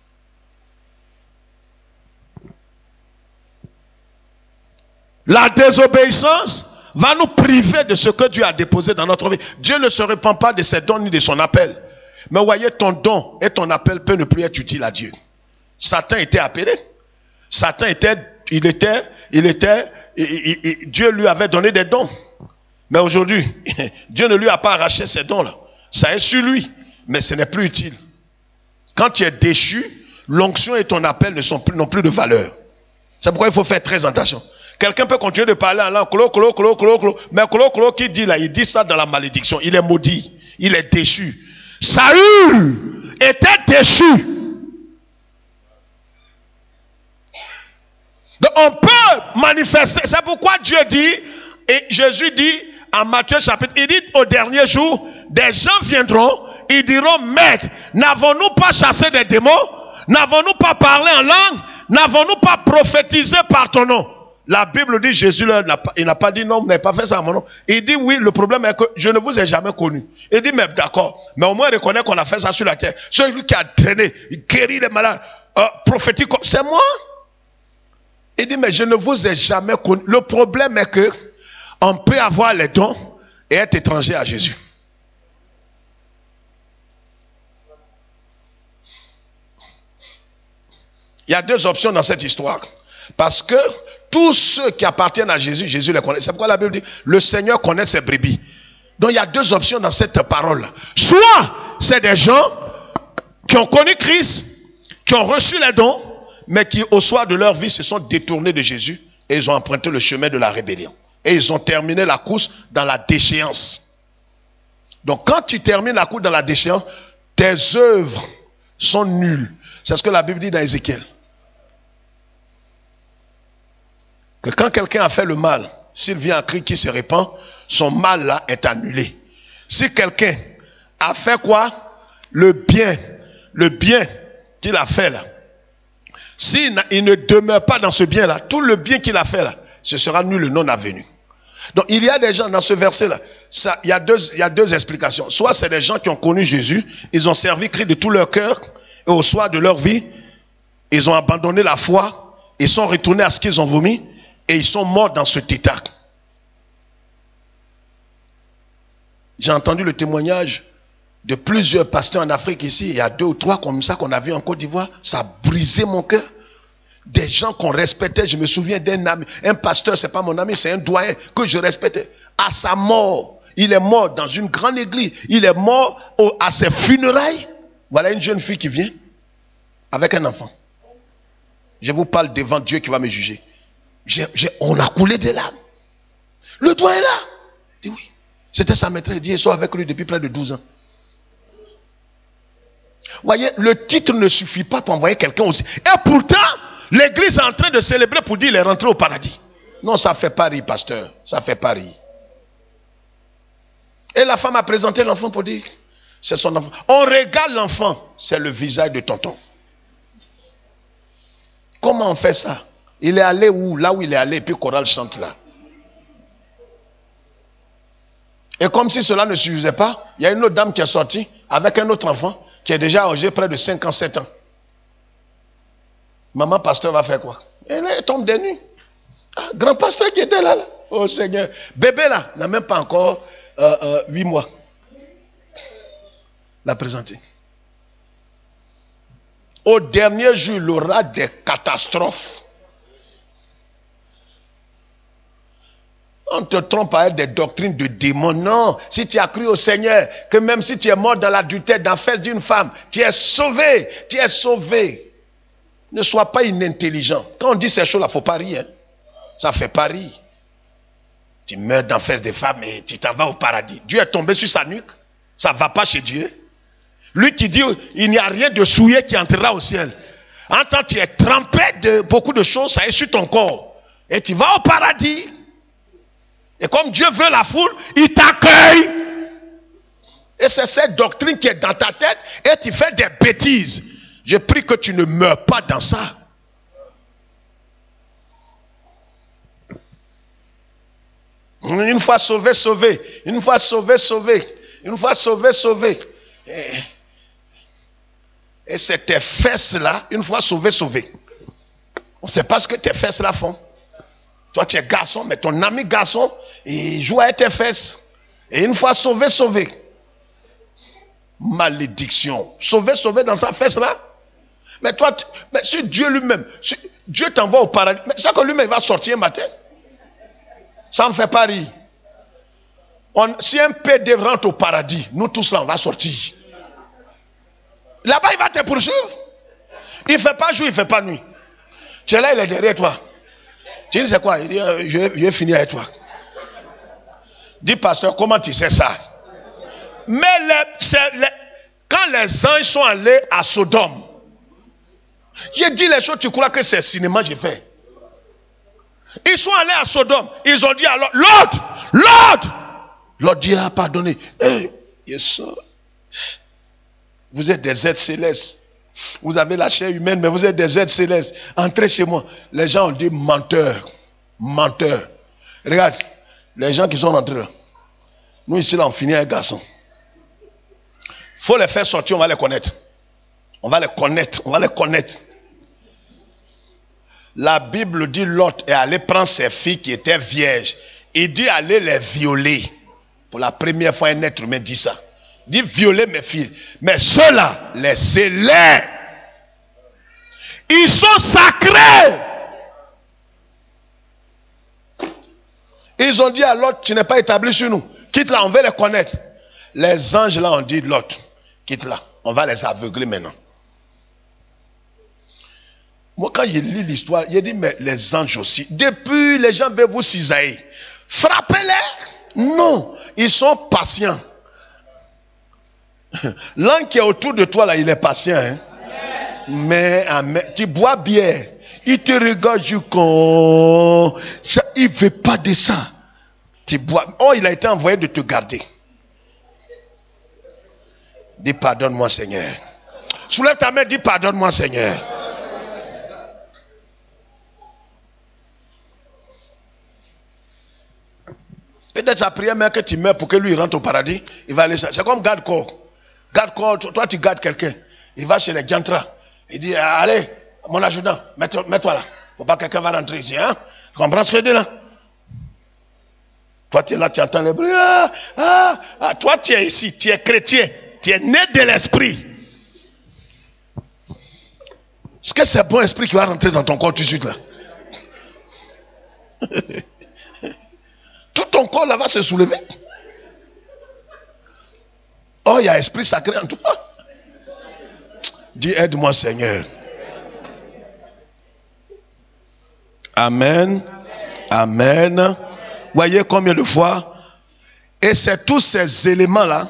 La désobéissance va nous priver de ce que Dieu a déposé dans notre vie. Dieu ne se repent pas de ses dons ni de son appel. Mais vous voyez, ton don et ton appel peut ne plus être utile à Dieu. Satan était appelé. Satan était, il était, il était, il, il, il, Dieu lui avait donné des dons. Mais aujourd'hui, Dieu ne lui a pas arraché ces dons-là. Ça est sur lui, mais ce n'est plus utile. Quand tu es déchu, l'onction et ton appel ne sont plus, n'ont plus de valeur. C'est pourquoi il faut faire très attention. Quelqu'un peut continuer de parler en langue, clo, clo, clo, clo, clo, mais clo, clo, qui dit là, il dit ça dans la malédiction. Il est maudit, il est déchu. Saül était déchu. Donc on peut manifester. C'est pourquoi Dieu dit, et Jésus dit en Matthieu chapitre, il dit au dernier jour, des gens viendront, ils diront, Maître, n'avons-nous pas chassé des démons? N'avons-nous pas parlé en langue? N'avons-nous pas prophétisé par ton nom? La Bible dit, Jésus leur n'a pas, il n'a pas dit non, vous n'avez pas fait ça à mon nom. Il dit oui, le problème est que je ne vous ai jamais connu. Il dit, mais d'accord, mais au moins reconnaît qu'on a fait ça sur la terre. Celui qui a traîné, guéri les malades, euh, prophétique, c'est moi. Il dit, mais je ne vous ai jamais connu. Le problème est que on peut avoir les dons et être étranger à Jésus. Il y a deux options dans cette histoire. Parce que tous ceux qui appartiennent à Jésus, Jésus les connaît. C'est pourquoi la Bible dit, le Seigneur connaît ses brebis. Donc il y a deux options dans cette parole. Soit c'est des gens qui ont connu Christ, qui ont reçu les dons, mais qui au soir de leur vie se sont détournés de Jésus et ils ont emprunté le chemin de la rébellion. Et ils ont terminé la course dans la déchéance. Donc quand tu termines la course dans la déchéance, tes œuvres sont nulles. C'est ce que la Bible dit dans Ézéchiel. Que quand quelqu'un a fait le mal, s'il vient un cri qui se répand, son mal là est annulé. Si quelqu'un a fait quoi? Le bien, le bien qu'il a fait là. S'il il ne demeure pas dans ce bien là, tout le bien qu'il a fait là, ce sera nul non avenu. Donc il y a des gens dans ce verset-là, ça, il y a deux, il y a deux explications. Soit c'est des gens qui ont connu Jésus, ils ont servi Christ de tout leur cœur, et au soir de leur vie, ils ont abandonné la foi, ils sont retournés à ce qu'ils ont vomi, et ils sont morts dans cet état. J'ai entendu le témoignage de plusieurs pasteurs en Afrique ici, il y a deux ou trois comme ça qu'on a vu en Côte d'Ivoire, ça a brisé mon cœur. Des gens qu'on respectait, je me souviens d'un ami, un pasteur, c'est pas mon ami, c'est un doyen que je respectais. À sa mort, il est mort dans une grande église, il est mort au, à ses funérailles. Voilà une jeune fille qui vient avec un enfant. Je vous parle devant Dieu qui va me juger. J'ai, j'ai, on a coulé des larmes. Le doyen là, dit oui. C'était sa maîtresse, il dit, ils sont avec lui depuis près de douze ans. Voyez, le titre ne suffit pas pour envoyer quelqu'un aussi. Et pourtant, l'église est en train de célébrer pour dire qu'il est rentré au paradis. Non, ça fait pas rire, pasteur. Ça fait pas rire. Et la femme a présenté l'enfant pour dire, c'est son enfant. On regarde l'enfant, c'est le visage de tonton. Comment on fait ça? Il est allé où? Là où il est allé, et puis chorale chante là. Et comme si cela ne suffisait pas, il y a une autre dame qui est sortie avec un autre enfant qui est déjà âgé près de cinquante-sept ans. Maman pasteur va faire quoi? Elle tombe des nues. Ah, grand pasteur qui était là, là. Oh Seigneur. Bébé là, n'a même pas encore euh, euh, huit mois. L'a présenté. Au dernier jour, il aura des catastrophes. On ne te trompe pas avec des doctrines de démons. Non, si tu as cru au Seigneur, que même si tu es mort dans l'adultère, dans l'affaire d'une femme, tu es sauvé, tu es sauvé. Ne sois pas inintelligent. Quand on dit ces choses-là, il ne faut pas rire. Hein. Ça ne fait pas rire. Tu meurs dans l'affaire des femmes et tu t'en vas au paradis. Dieu est tombé sur sa nuque. Ça ne va pas chez Dieu. Lui qui dit, il n'y a rien de souillé qui entrera au ciel. En tant que tu es trempé de beaucoup de choses, ça est sur ton corps. Et tu vas au paradis. Et comme Dieu veut la foule, il t'accueille. Et c'est cette doctrine qui est dans ta tête et tu fais des bêtises. Je prie que tu ne meurs pas dans ça. Une fois sauvé, sauvé. Une fois sauvé, sauvé. Une fois sauvé, sauvé. Et, et c'est tes fesses-là, une fois sauvé, sauvé. On ne sait pas ce que tes fesses-là font. Toi, tu es garçon, mais ton ami garçon, il joue avec tes fesses. Et une fois sauvé, sauvé. Malédiction. Sauvé, sauvé dans sa fesse-là. Mais toi, tu, mais si Dieu lui-même, si Dieu t'envoie au paradis, mais ça que lui-même va sortir un matin. Ça ne me fait pas rire. On, si un P D rentre au paradis, nous tous là, on va sortir. Là-bas, il va te poursuivre. Il ne fait pas jour, il ne fait pas nuit. Tu es là, il est derrière toi. Tu dis c'est quoi? Il dit, euh, je, vais, je vais finir avec toi. Dis, pasteur, comment tu sais ça? Mais les, les, quand les anges sont allés à Sodome, j'ai dit les choses, tu crois que c'est cinéma j'ai fait. Ils sont allés à Sodome, ils ont dit alors, l'autre, l'autre, l'autre dit, ah, pardonnez. Hey, yes, vous êtes des êtres célestes. Vous avez la chair humaine, mais vous êtes des êtres célestes. Entrez chez moi. Les gens ont dit menteur. Menteur. Regarde, les gens qui sont rentrés là. Nous ici, là, on finit un garçon. Il faut les faire sortir, on va les connaître. On va les connaître, on va les connaître. La Bible dit Lot est allé prendre ses filles qui étaient vierges. Il dit aller les violer. Pour la première fois, un être humain dit ça. Dit violer mes filles. Mais ceux-là, les célèbres, ils sont sacrés. Ils ont dit à l'autre, tu n'es pas établi sur nous. Quitte là, on veut les connaître. Les anges là ont dit l'autre, quitte là, on va les aveugler maintenant. Moi quand j'ai lu l'histoire, j'ai dit mais les anges aussi. Depuis les gens veulent vous cisailler. Frappez-les. Non, ils sont patients. L'un qui est autour de toi là, il est patient. Hein? Mais, mais tu bois bière. Il te regarde jusqu'en... Il ne veut pas de ça. Tu bois. Oh, il a été envoyé de te garder. Dis pardonne-moi Seigneur. Soulève ta main, dis pardonne-moi Seigneur. fait sa prière, mais que tu meurs pour que lui rentre au paradis, il va aller ça. C'est comme garde-corps. Garde-corps, toi tu gardes quelqu'un. Il va chez les Diantras. Il dit, allez, mon adjudant, mets-toi là. Faut pas que quelqu'un va rentrer ici. Hein? Tu comprends ce que je dis là? Toi tu es là, tu entends les bruits. Ah, ah, ah. Toi tu es ici, tu es chrétien. Tu es né de l'esprit. Est-ce que c'est un bon esprit qui va rentrer dans ton corps tout de suite là? Tout ton corps là va se soulever. Oh, il y a esprit sacré en toi. Dis, aide-moi Seigneur. Amen. Amen. Voyez combien de fois. Et c'est tous ces éléments là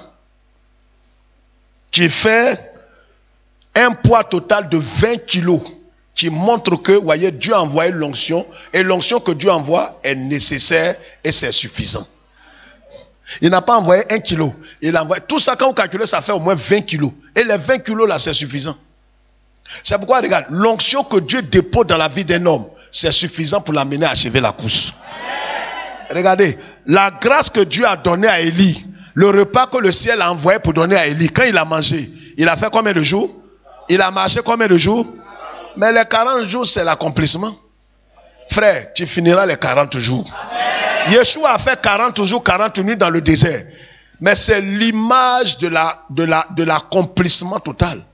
qui fait un poids total de vingt kilos. Qui montre que, voyez, Dieu a envoyé l'onction. Et l'onction que Dieu envoie est nécessaire et c'est suffisant. Il n'a pas envoyé un kilo. Il a envoyé, tout ça, quand vous calculez, ça fait au moins vingt kilos. Et les vingt kilos là, c'est suffisant. C'est pourquoi, regarde, l'onction que Dieu dépose dans la vie d'un homme, c'est suffisant pour l'amener à achever la course. Regardez, la grâce que Dieu a donnée à Élie, le repas que le ciel a envoyé pour donner à Élie, quand il a mangé, il a fait combien de jours? Il a marché combien de jours? Mais les quarante jours, c'est l'accomplissement. Frère, tu finiras les quarante jours. Amen. Yeshua a fait quarante jours, quarante nuits dans le désert. Mais c'est l'image de la, de la, de l'accomplissement total.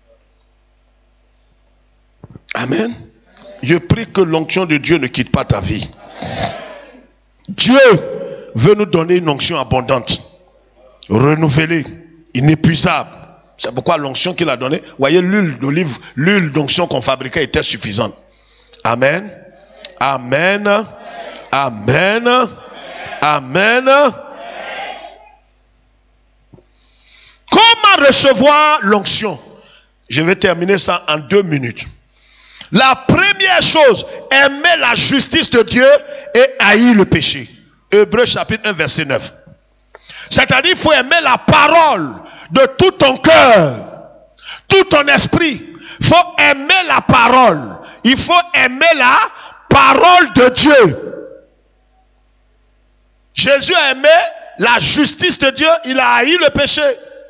Amen. Je prie que l'onction de Dieu ne quitte pas ta vie. Dieu veut nous donner une onction abondante, renouvelée, inépuisable. C'est pourquoi l'onction qu'il a donnée, voyez, l'huile d'olive, l'huile d'onction qu'on fabriquait était suffisante. Amen. Amen. Amen. Amen. Comment recevoir l'onction? Je vais terminer ça en deux minutes. La première chose, aimer la justice de Dieu et haïr le péché. Hébreux chapitre un, verset neuf. C'est-à-dire, il faut aimer la parole de tout ton cœur, tout ton esprit. Il faut aimer la parole. Il faut aimer la parole de Dieu. Jésus a aimé la justice de Dieu, il a haï le péché.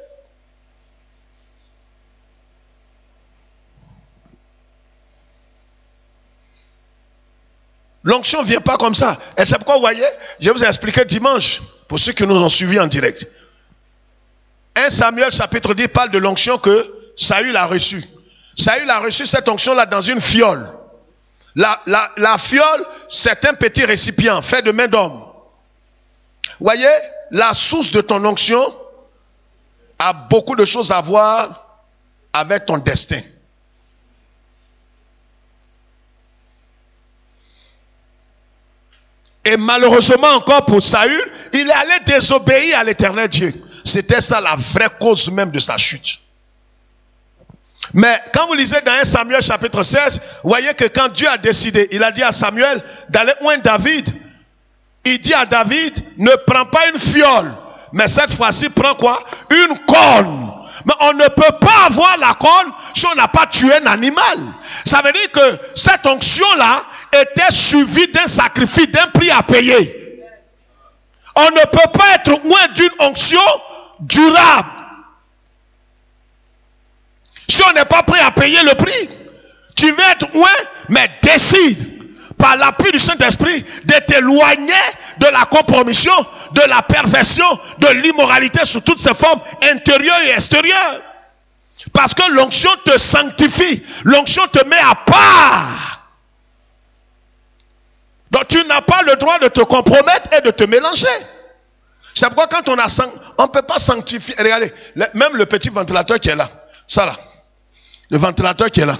L'onction ne vient pas comme ça. Et c'est pourquoi, vous voyez, je vous ai expliqué dimanche, pour ceux qui nous ont suivis en direct. un Samuel chapitre dix parle de l'onction que Saül a reçue. Saül a reçu cette onction-là dans une fiole. La, la, la fiole, c'est un petit récipient fait de main d'homme. Voyez, la source de ton onction a beaucoup de choses à voir avec ton destin. Et malheureusement encore pour Saül, il est allé désobéir à l'Éternel Dieu. C'était ça la vraie cause même de sa chute. Mais quand vous lisez dans un Samuel chapitre seize, vous voyez que quand Dieu a décidé, il a dit à Samuel d'aller oindre David. Il dit à David, ne prends pas une fiole, mais cette fois-ci prends quoi? Une corne. Mais on ne peut pas avoir la corne si on n'a pas tué un animal. Ça veut dire que cette onction-là était suivie d'un sacrifice, d'un prix à payer. On ne peut pas être loin d'une onction durable si on n'est pas prêt à payer le prix. Tu veux être loin, mais décide par l'appui du Saint-Esprit de t'éloigner de la compromission, de la perversion, de l'immoralité sous toutes ses formes intérieures et extérieures. Parce que l'onction te sanctifie, l'onction te met à part. Donc tu n'as pas le droit de te compromettre et de te mélanger. C'est pourquoi quand on a on ne peut pas sanctifier. Regardez, le, même le petit ventilateur qui est là, ça là, le ventilateur qui est là.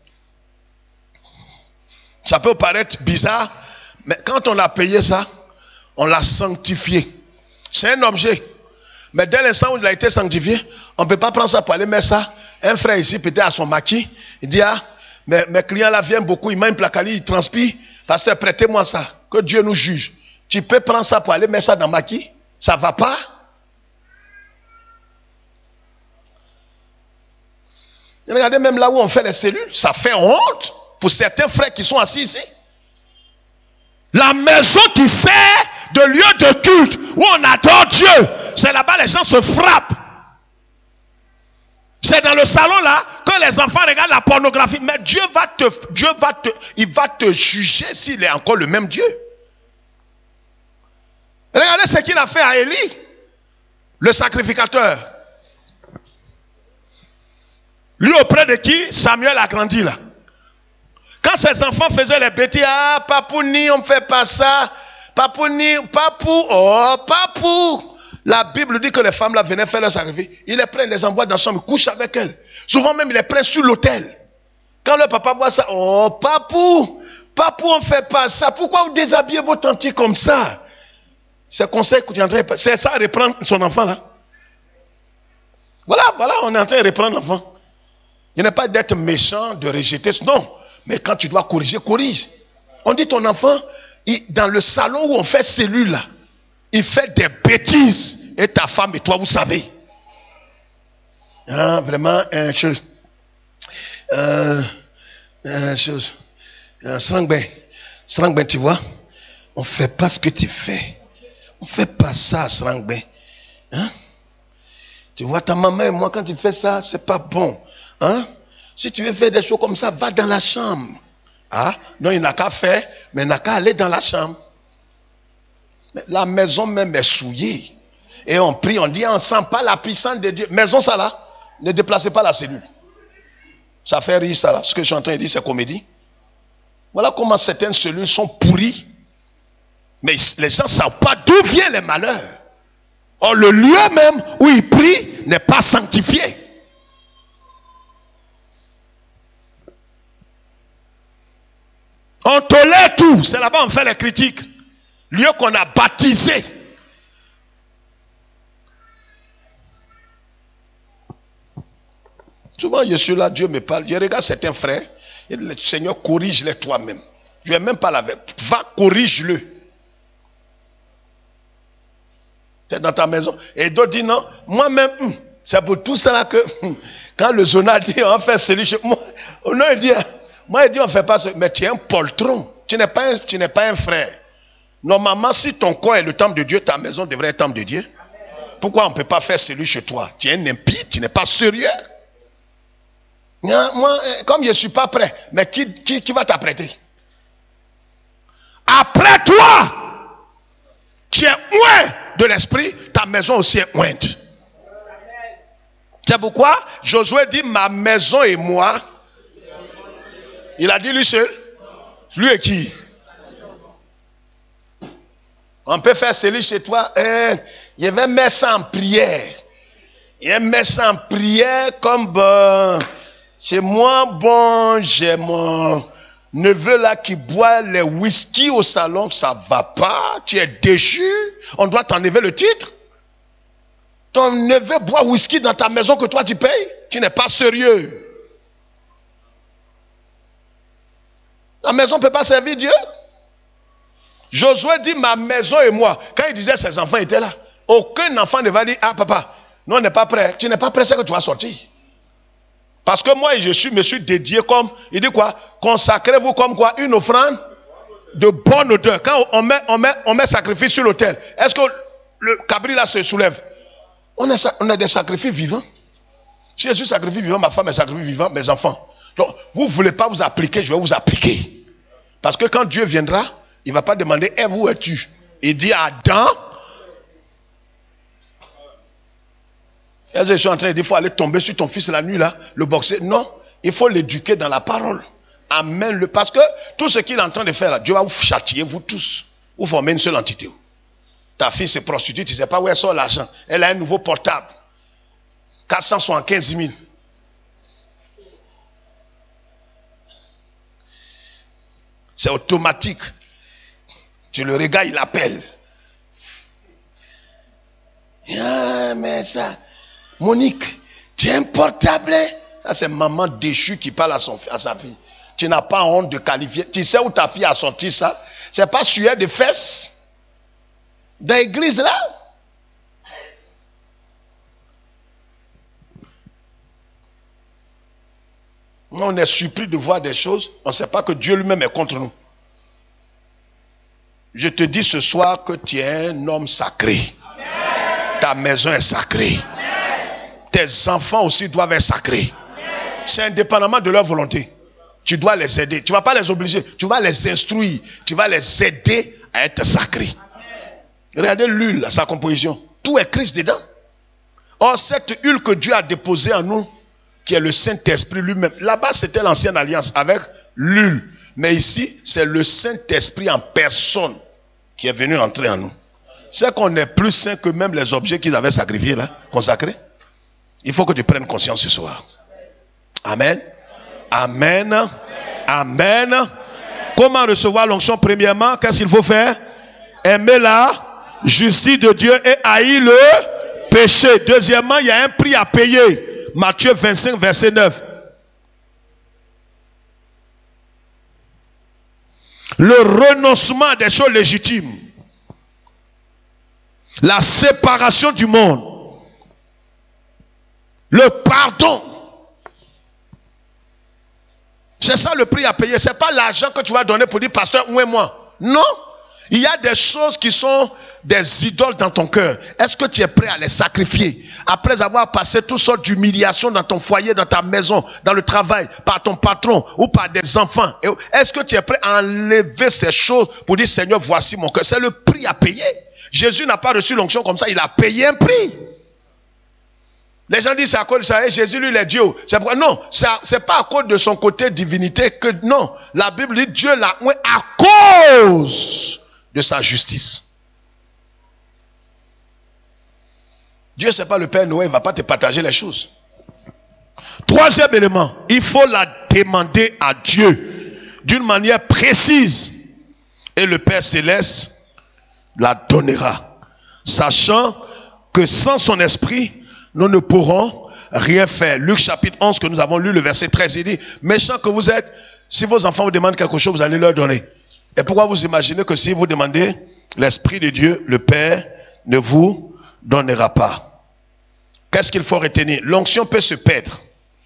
Ça peut paraître bizarre, mais quand on a payé ça, on l'a sanctifié. C'est un objet. Mais dès l'instant où il a été sanctifié, on ne peut pas prendre ça pour aller mettre ça. Un frère ici, peut-être à son maquis, il dit, ah, mes, mes clients là viennent beaucoup, ils m'ont placali, ils transpirent. Pasteur, prêtez-moi ça, que Dieu nous juge. Tu peux prendre ça pour aller mettre ça dans maquis? Ça ne va pas? Et regardez même là où on fait les cellules, ça fait honte pour certains frères qui sont assis ici. La maison qui sert de lieu de culte où on adore Dieu, c'est là-bas les gens se frappent. C'est dans le salon là que les enfants regardent la pornographie. Mais Dieu va te, Dieu va te, il va te juger s'il est encore le même Dieu. Regardez ce qu'il a fait à Élie, le sacrificateur. Lui auprès de qui Samuel a grandi là. Quand ses enfants faisaient les bêtises, ah, papouni, on ne fait pas ça. Papouni, papou, oh, papou. La Bible dit que les femmes là venaient faire leur sacrifice. Il les prend, il les envoie dans la chambre, il couche avec elles. Souvent même, il les prend sur l'autel. Quand le papa voit ça, oh, papou, papou, on ne fait pas ça. Pourquoi vous déshabillez vos tantiers comme ça? C'est conseil que tu es en train de... C'est ça, reprendre son enfant là. Voilà, voilà, on est en train de reprendre l'enfant. Il n'est pas d'être méchant, de rejeter. Non, mais quand tu dois corriger, corrige. On dit ton enfant, il, dans le salon où on fait cellule là, il fait des bêtises. Et ta femme et toi, vous savez. Hein, vraiment, une chose. Euh, une chose. Euh, Srangben, Srangben, tu vois, on ne fait pas ce que tu fais. On ne fait pas ça, Srangben. Hein? Tu vois, ta maman et moi, quand tu fais ça, c'est pas bon. Hein? Si tu veux faire des choses comme ça, va dans la chambre. Ah, non, il n'a qu'à faire, mais il n'a qu'à aller dans la chambre. Mais la maison même est souillée. Et on prie, on dit, on ne sent pas la puissance de Dieu. Maison, ça là, ne déplacez pas la cellule. Ça fait rire, ça là. Ce que je suis en train de dire, c'est comédie. Voilà comment certaines cellules sont pourries. Mais les gens ne savent pas d'où viennent les malheurs. Or, le lieu même où ils prient n'est pas sanctifié. On tolère tout. C'est là-bas on fait les critiques. Lieu qu'on a baptisé. Souvent, je suis là, Dieu me parle. Je regarde certains frères. Et le Seigneur, corrige-les toi-même. Je ne vais même pas la faire. Va, corrige-le. C'est dans ta maison. Et d'autres disent non. Moi-même, hum, c'est pour tout ça là que hum, quand le zona dit on fait celui chez moi. Non, il dit, moi, il dit on ne fait pas ça. Mais tu es un poltron. Tu n'es pas un, tu n'es pas un frère. Normalement, si ton corps est le temple de Dieu, ta maison devrait être le temple de Dieu. Pourquoi on ne peut pas faire celui chez toi? Tu es un impie, tu n'es pas sérieux. Moi, comme je ne suis pas prêt, mais qui, qui, qui va t'apprêter? Après toi, tu es oint de l'esprit, ta maison aussi est ointe. C'est pourquoi Josué dit, ma maison et moi. Il a dit lui seul. Lui et qui? On peut faire celui chez toi. Eh, je vais mettre ça en prière. Je vais mettre ça en prière comme bon. Chez moi, bon, j'ai mon neveu là qui boit les whisky au salon. Ça ne va pas. Tu es déchu. On doit t'enlever le titre. Ton neveu boit whisky dans ta maison que toi tu payes. Tu n'es pas sérieux. Ta maison ne peut pas servir Dieu. Josué dit ma maison et moi. Quand il disait ses enfants étaient là, aucun enfant ne va dire ah papa, non on n'est pas prêt. Tu n'es pas prêt, c'est que tu vas sortir. Parce que moi je suis, me suis dédié comme, il dit quoi? Consacrez-vous comme quoi? Une offrande de bonne odeur. Quand on met, on met, on met sacrifice sur l'autel, est-ce que le cabri là se soulève? On a, on a des sacrifices vivants. Si je suis sacrifice vivant, ma femme est sacrifice vivant, mes enfants. Donc, vous ne voulez pas vous appliquer, je vais vous appliquer. Parce que quand Dieu viendra, il ne va pas demander, Ève, où es-tu? Il dit à Adam. Je suis en train de dire, il faut aller tomber sur ton fils la nuit là, le boxer. Non, il faut l'éduquer dans la parole. Amène-le. Parce que tout ce qu'il est en train de faire là, Dieu va vous châtier, vous tous. Vous formez une seule entité. Ta fille se prostitue, tu ne sais pas où elle sort l'argent. Elle a un nouveau portable. quatre cent soixante-quinze mille. C'est automatique. Tu le regardes, il appelle. Ah, mais ça, Monique, tu as un portable. Ça, c'est maman déchue qui parle à, son, à sa fille. Tu n'as pas honte de qualifier. Tu sais où ta fille a sorti ça? C'est pas sueur de fesses? Dans l'église là? On est surpris de voir des choses. On ne sait pas que Dieu lui-même est contre nous. Je te dis ce soir que tu es un homme sacré. Ta maison est sacrée. Tes enfants aussi doivent être sacrés. C'est indépendamment de leur volonté. Tu dois les aider. Tu ne vas pas les obliger. Tu vas les instruire. Tu vas les aider à être sacrés. Regardez l'huile, sa composition. Tout est Christ dedans. Or, cette huile que Dieu a déposée en nous, qui est le Saint-Esprit lui-même. Là-bas, c'était l'ancienne alliance avec l'huile. Mais ici, c'est le Saint-Esprit en personne qui est venu entrer en nous. C'est qu'on est plus saint que même les objets qu'ils avaient sacrifiés là, consacrés. Il faut que tu prennes conscience ce soir. Amen. Amen. Amen. Amen. Amen. Comment recevoir l'onction? Premièrement, qu'est-ce qu'il faut faire? Aimer la justice de Dieu et haïr le péché. Deuxièmement, il y a un prix à payer. Matthieu vingt-cinq, verset neuf. Le renoncement des choses légitimes. La séparation du monde. Le pardon. C'est ça le prix à payer. Ce n'est pas l'argent que tu vas donner pour dire pasteur, où est moi? Non. Il y a des choses qui sont des idoles dans ton cœur. Est-ce que tu es prêt à les sacrifier? Après avoir passé toutes sortes d'humiliations dans ton foyer, dans ta maison, dans le travail, par ton patron ou par des enfants. Est-ce que tu es prêt à enlever ces choses pour dire Seigneur, voici mon cœur? C'est le prix à payer. Jésus n'a pas reçu l'onction comme ça, il a payé un prix. Les gens disent c'est à cause de ça, et Jésus lui il est Dieu. C'est pourquoi non, ce n'est pas à cause de son côté divinité que non. La Bible dit Dieu l'a oint à cause de sa justice. Dieu c'est pas le Père Noël, il ne va pas te partager les choses. Troisième élément, il faut la demander à Dieu d'une manière précise. Et le Père Céleste la donnera. Sachant que sans son esprit, nous ne pourrons rien faire. Luc chapitre onze que nous avons lu, le verset treize, il dit, méchants que vous êtes, si vos enfants vous demandent quelque chose, vous allez leur donner. Et pourquoi vous imaginez que si vous demandez l'Esprit de Dieu, le Père ne vous donnera pas? Qu'est-ce qu'il faut retenir? L'onction peut se perdre.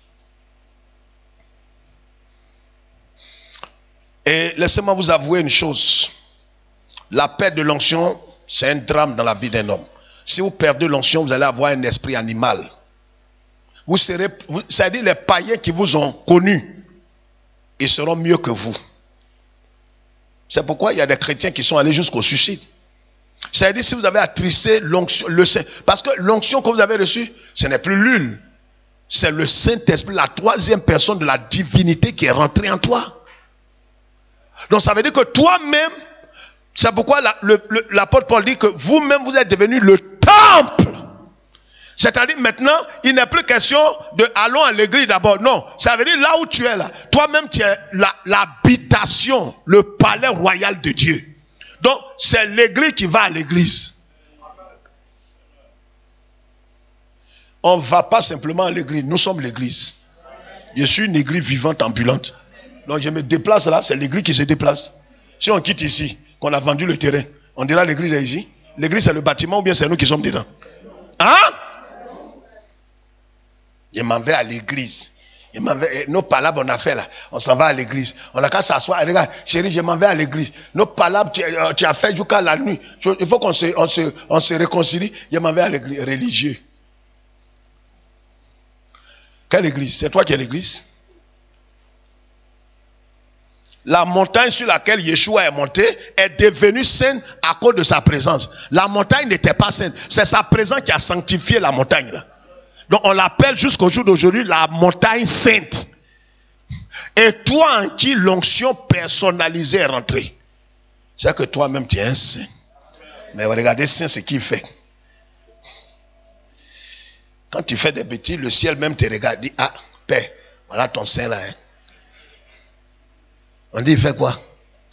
Et laissez-moi vous avouer une chose. La perte de l'onction, c'est un drame dans la vie d'un homme. Si vous perdez l'onction, vous allez avoir un esprit animal. Vous serez, c'est-à-dire les païens qui vous ont connus, ils seront mieux que vous. C'est pourquoi il y a des chrétiens qui sont allés jusqu'au suicide. C'est-à-dire si vous avez attristé l'onction, le Saint, parce que l'onction que vous avez reçue, ce n'est plus l'huile. C'est le Saint-Esprit, la troisième personne de la divinité qui est rentrée en toi. Donc ça veut dire que toi-même, c'est pourquoi l'apôtre Paul dit que vous-même vous êtes devenu le temple. C'est-à-dire maintenant, il n'est plus question de allons à l'église d'abord. Non, ça veut dire là où tu es là, toi-même tu es l'habitation, la, le palais royal de Dieu. Donc c'est l'église qui va à l'église. On ne va pas simplement à l'église, nous sommes l'église. Je suis une église vivante, ambulante. Donc je me déplace là, c'est l'église qui se déplace. Si on quitte ici, qu'on a vendu le terrain, on dira l'église est ici. L'église c'est le bâtiment ou bien c'est nous qui sommes dedans? Hein? Je m'en vais à l'église. Nos palabres on a fait là, on s'en va à l'église. On a qu'à s'asseoir. Regarde, chérie, je m'en vais à l'église. Nos palabres, tu, tu as fait jusqu'à la nuit. Il faut qu'on se, on se, on se réconcilie. Je m'en vais à l'église. Religieux. Quelle église? C'est toi qui es l'église? La montagne sur laquelle Yeshua est monté est devenue sainte à cause de sa présence. La montagne n'était pas sainte. C'est sa présence qui a sanctifié la montagne là. Donc on l'appelle jusqu'au jour d'aujourd'hui la montagne sainte. Et toi en qui l'onction personnalisée est rentrée, c'est que toi-même tu es un saint. Mais regardez saint ce qu'il fait. Quand tu fais des bêtises, le ciel même te regarde, dit ah Père, voilà ton saint là. Hein. On dit il fait quoi?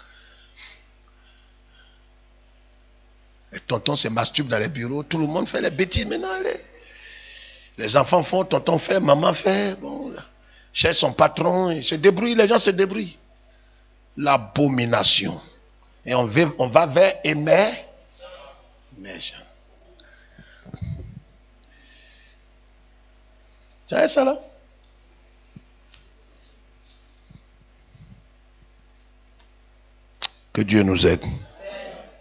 Et tonton se masturbe dans les bureaux, tout le monde fait les bêtises maintenant. Allez. Les enfants font, tonton fait, maman fait, bon, cherche son patron, il se débrouille, les gens se débrouillent. L'abomination. Et on va, on va vers aimer méchant. C'est ça là? Que Dieu nous aide.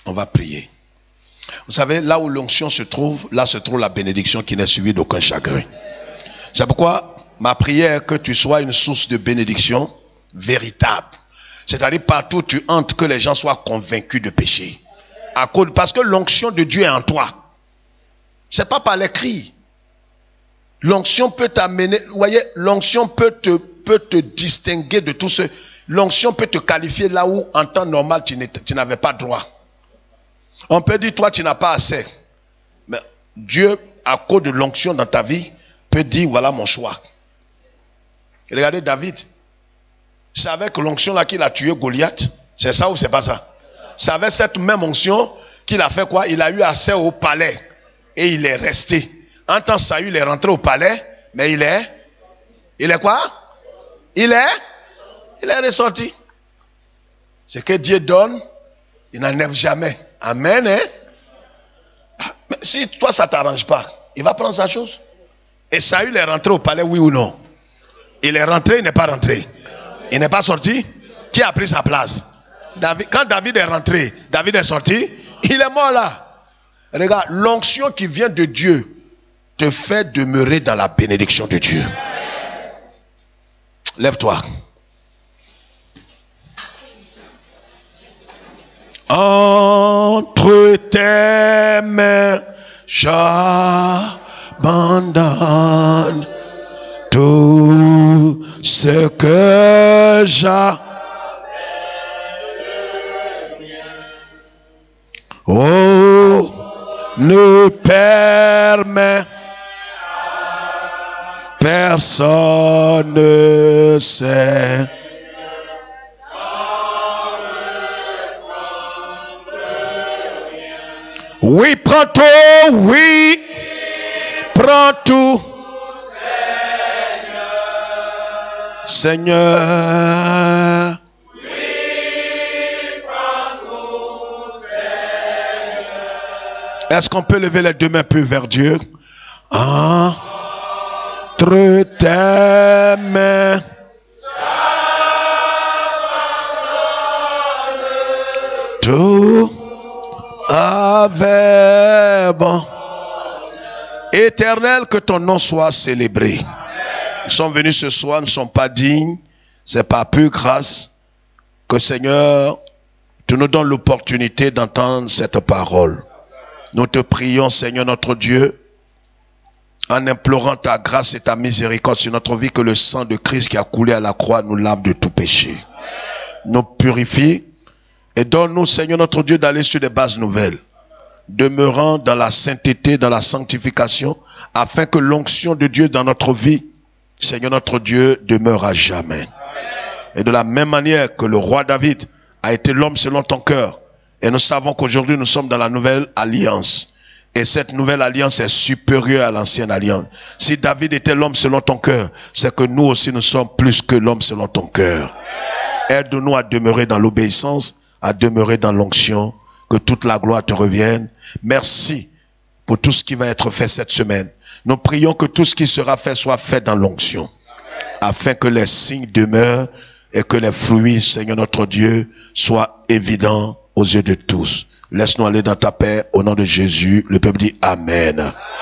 On va prier. Vous savez, là où l'onction se trouve, là se trouve la bénédiction qui n'est suivie d'aucun chagrin. C'est pourquoi ma prière est que tu sois une source de bénédiction véritable. C'est-à-dire partout où tu entres, que les gens soient convaincus de péché. À cause, parce que l'onction de Dieu est en toi. C'est pas par les cris. L'onction peut t'amener, vous voyez, l'onction peut te, peut te distinguer de tout ce. L'onction peut te qualifier là où, en temps normal, tu n'avais pas droit. On peut dire, toi, tu n'as pas assez. Mais Dieu, à cause de l'onction dans ta vie, peut dire, voilà mon choix. Et regardez David. C'est avec l'onction là qu'il a tué Goliath. C'est ça ou c'est pas ça? C'est avec cette même onction qu'il a fait quoi? Il a eu accès au palais. Et il est resté. En temps Saül est rentré au palais, mais il est... Il est quoi? Il est... Il est ressorti. Ce que Dieu donne, il n'enlève jamais. Amen. Hein? Mais si toi, ça ne t'arrange pas, il va prendre sa chose. Et Saül est rentré au palais, oui ou non? Il est rentré, il n'est pas rentré. Il n'est pas sorti. Qui a pris sa place? David. Quand David est rentré, David est sorti. Il est mort là. Regarde, l'onction qui vient de Dieu te fait demeurer dans la bénédiction de Dieu. Lève-toi. Entre tes mains, j'abandonne tout ce que j'ai. Oh, ne permets personne ne sait. Oui, prends tout, oui, prends tout, Seigneur. Est-ce qu'on peut lever les deux mains plus vers Dieu? Entre tes mains, tout avec bon. Éternel, que ton nom soit célébré. Nous sommes venus ce soir, nous ne sommes pas dignes. C'est par pure grâce que Seigneur, tu nous donnes l'opportunité d'entendre cette parole. Nous te prions, Seigneur notre Dieu, en implorant ta grâce et ta miséricorde sur notre vie, que le sang de Christ qui a coulé à la croix nous lave de tout péché, nous purifie et donne-nous, Seigneur notre Dieu, d'aller sur des bases nouvelles, demeurant dans la sainteté, dans la sanctification, afin que l'onction de Dieu dans notre vie, Seigneur notre Dieu, demeure à jamais. Et de la même manière que le roi David a été l'homme selon ton cœur, et nous savons qu'aujourd'hui nous sommes dans la nouvelle alliance. Et cette nouvelle alliance est supérieure à l'ancienne alliance. Si David était l'homme selon ton cœur, c'est que nous aussi nous sommes plus que l'homme selon ton cœur. Aide-nous à demeurer dans l'obéissance, à demeurer dans l'onction, que toute la gloire te revienne. Merci pour tout ce qui va être fait cette semaine. Nous prions que tout ce qui sera fait soit fait dans l'onction, afin que les signes demeurent et que les fruits, Seigneur notre Dieu, soient évidents aux yeux de tous. Laisse-nous aller dans ta paix, au nom de Jésus. Le peuple dit Amen.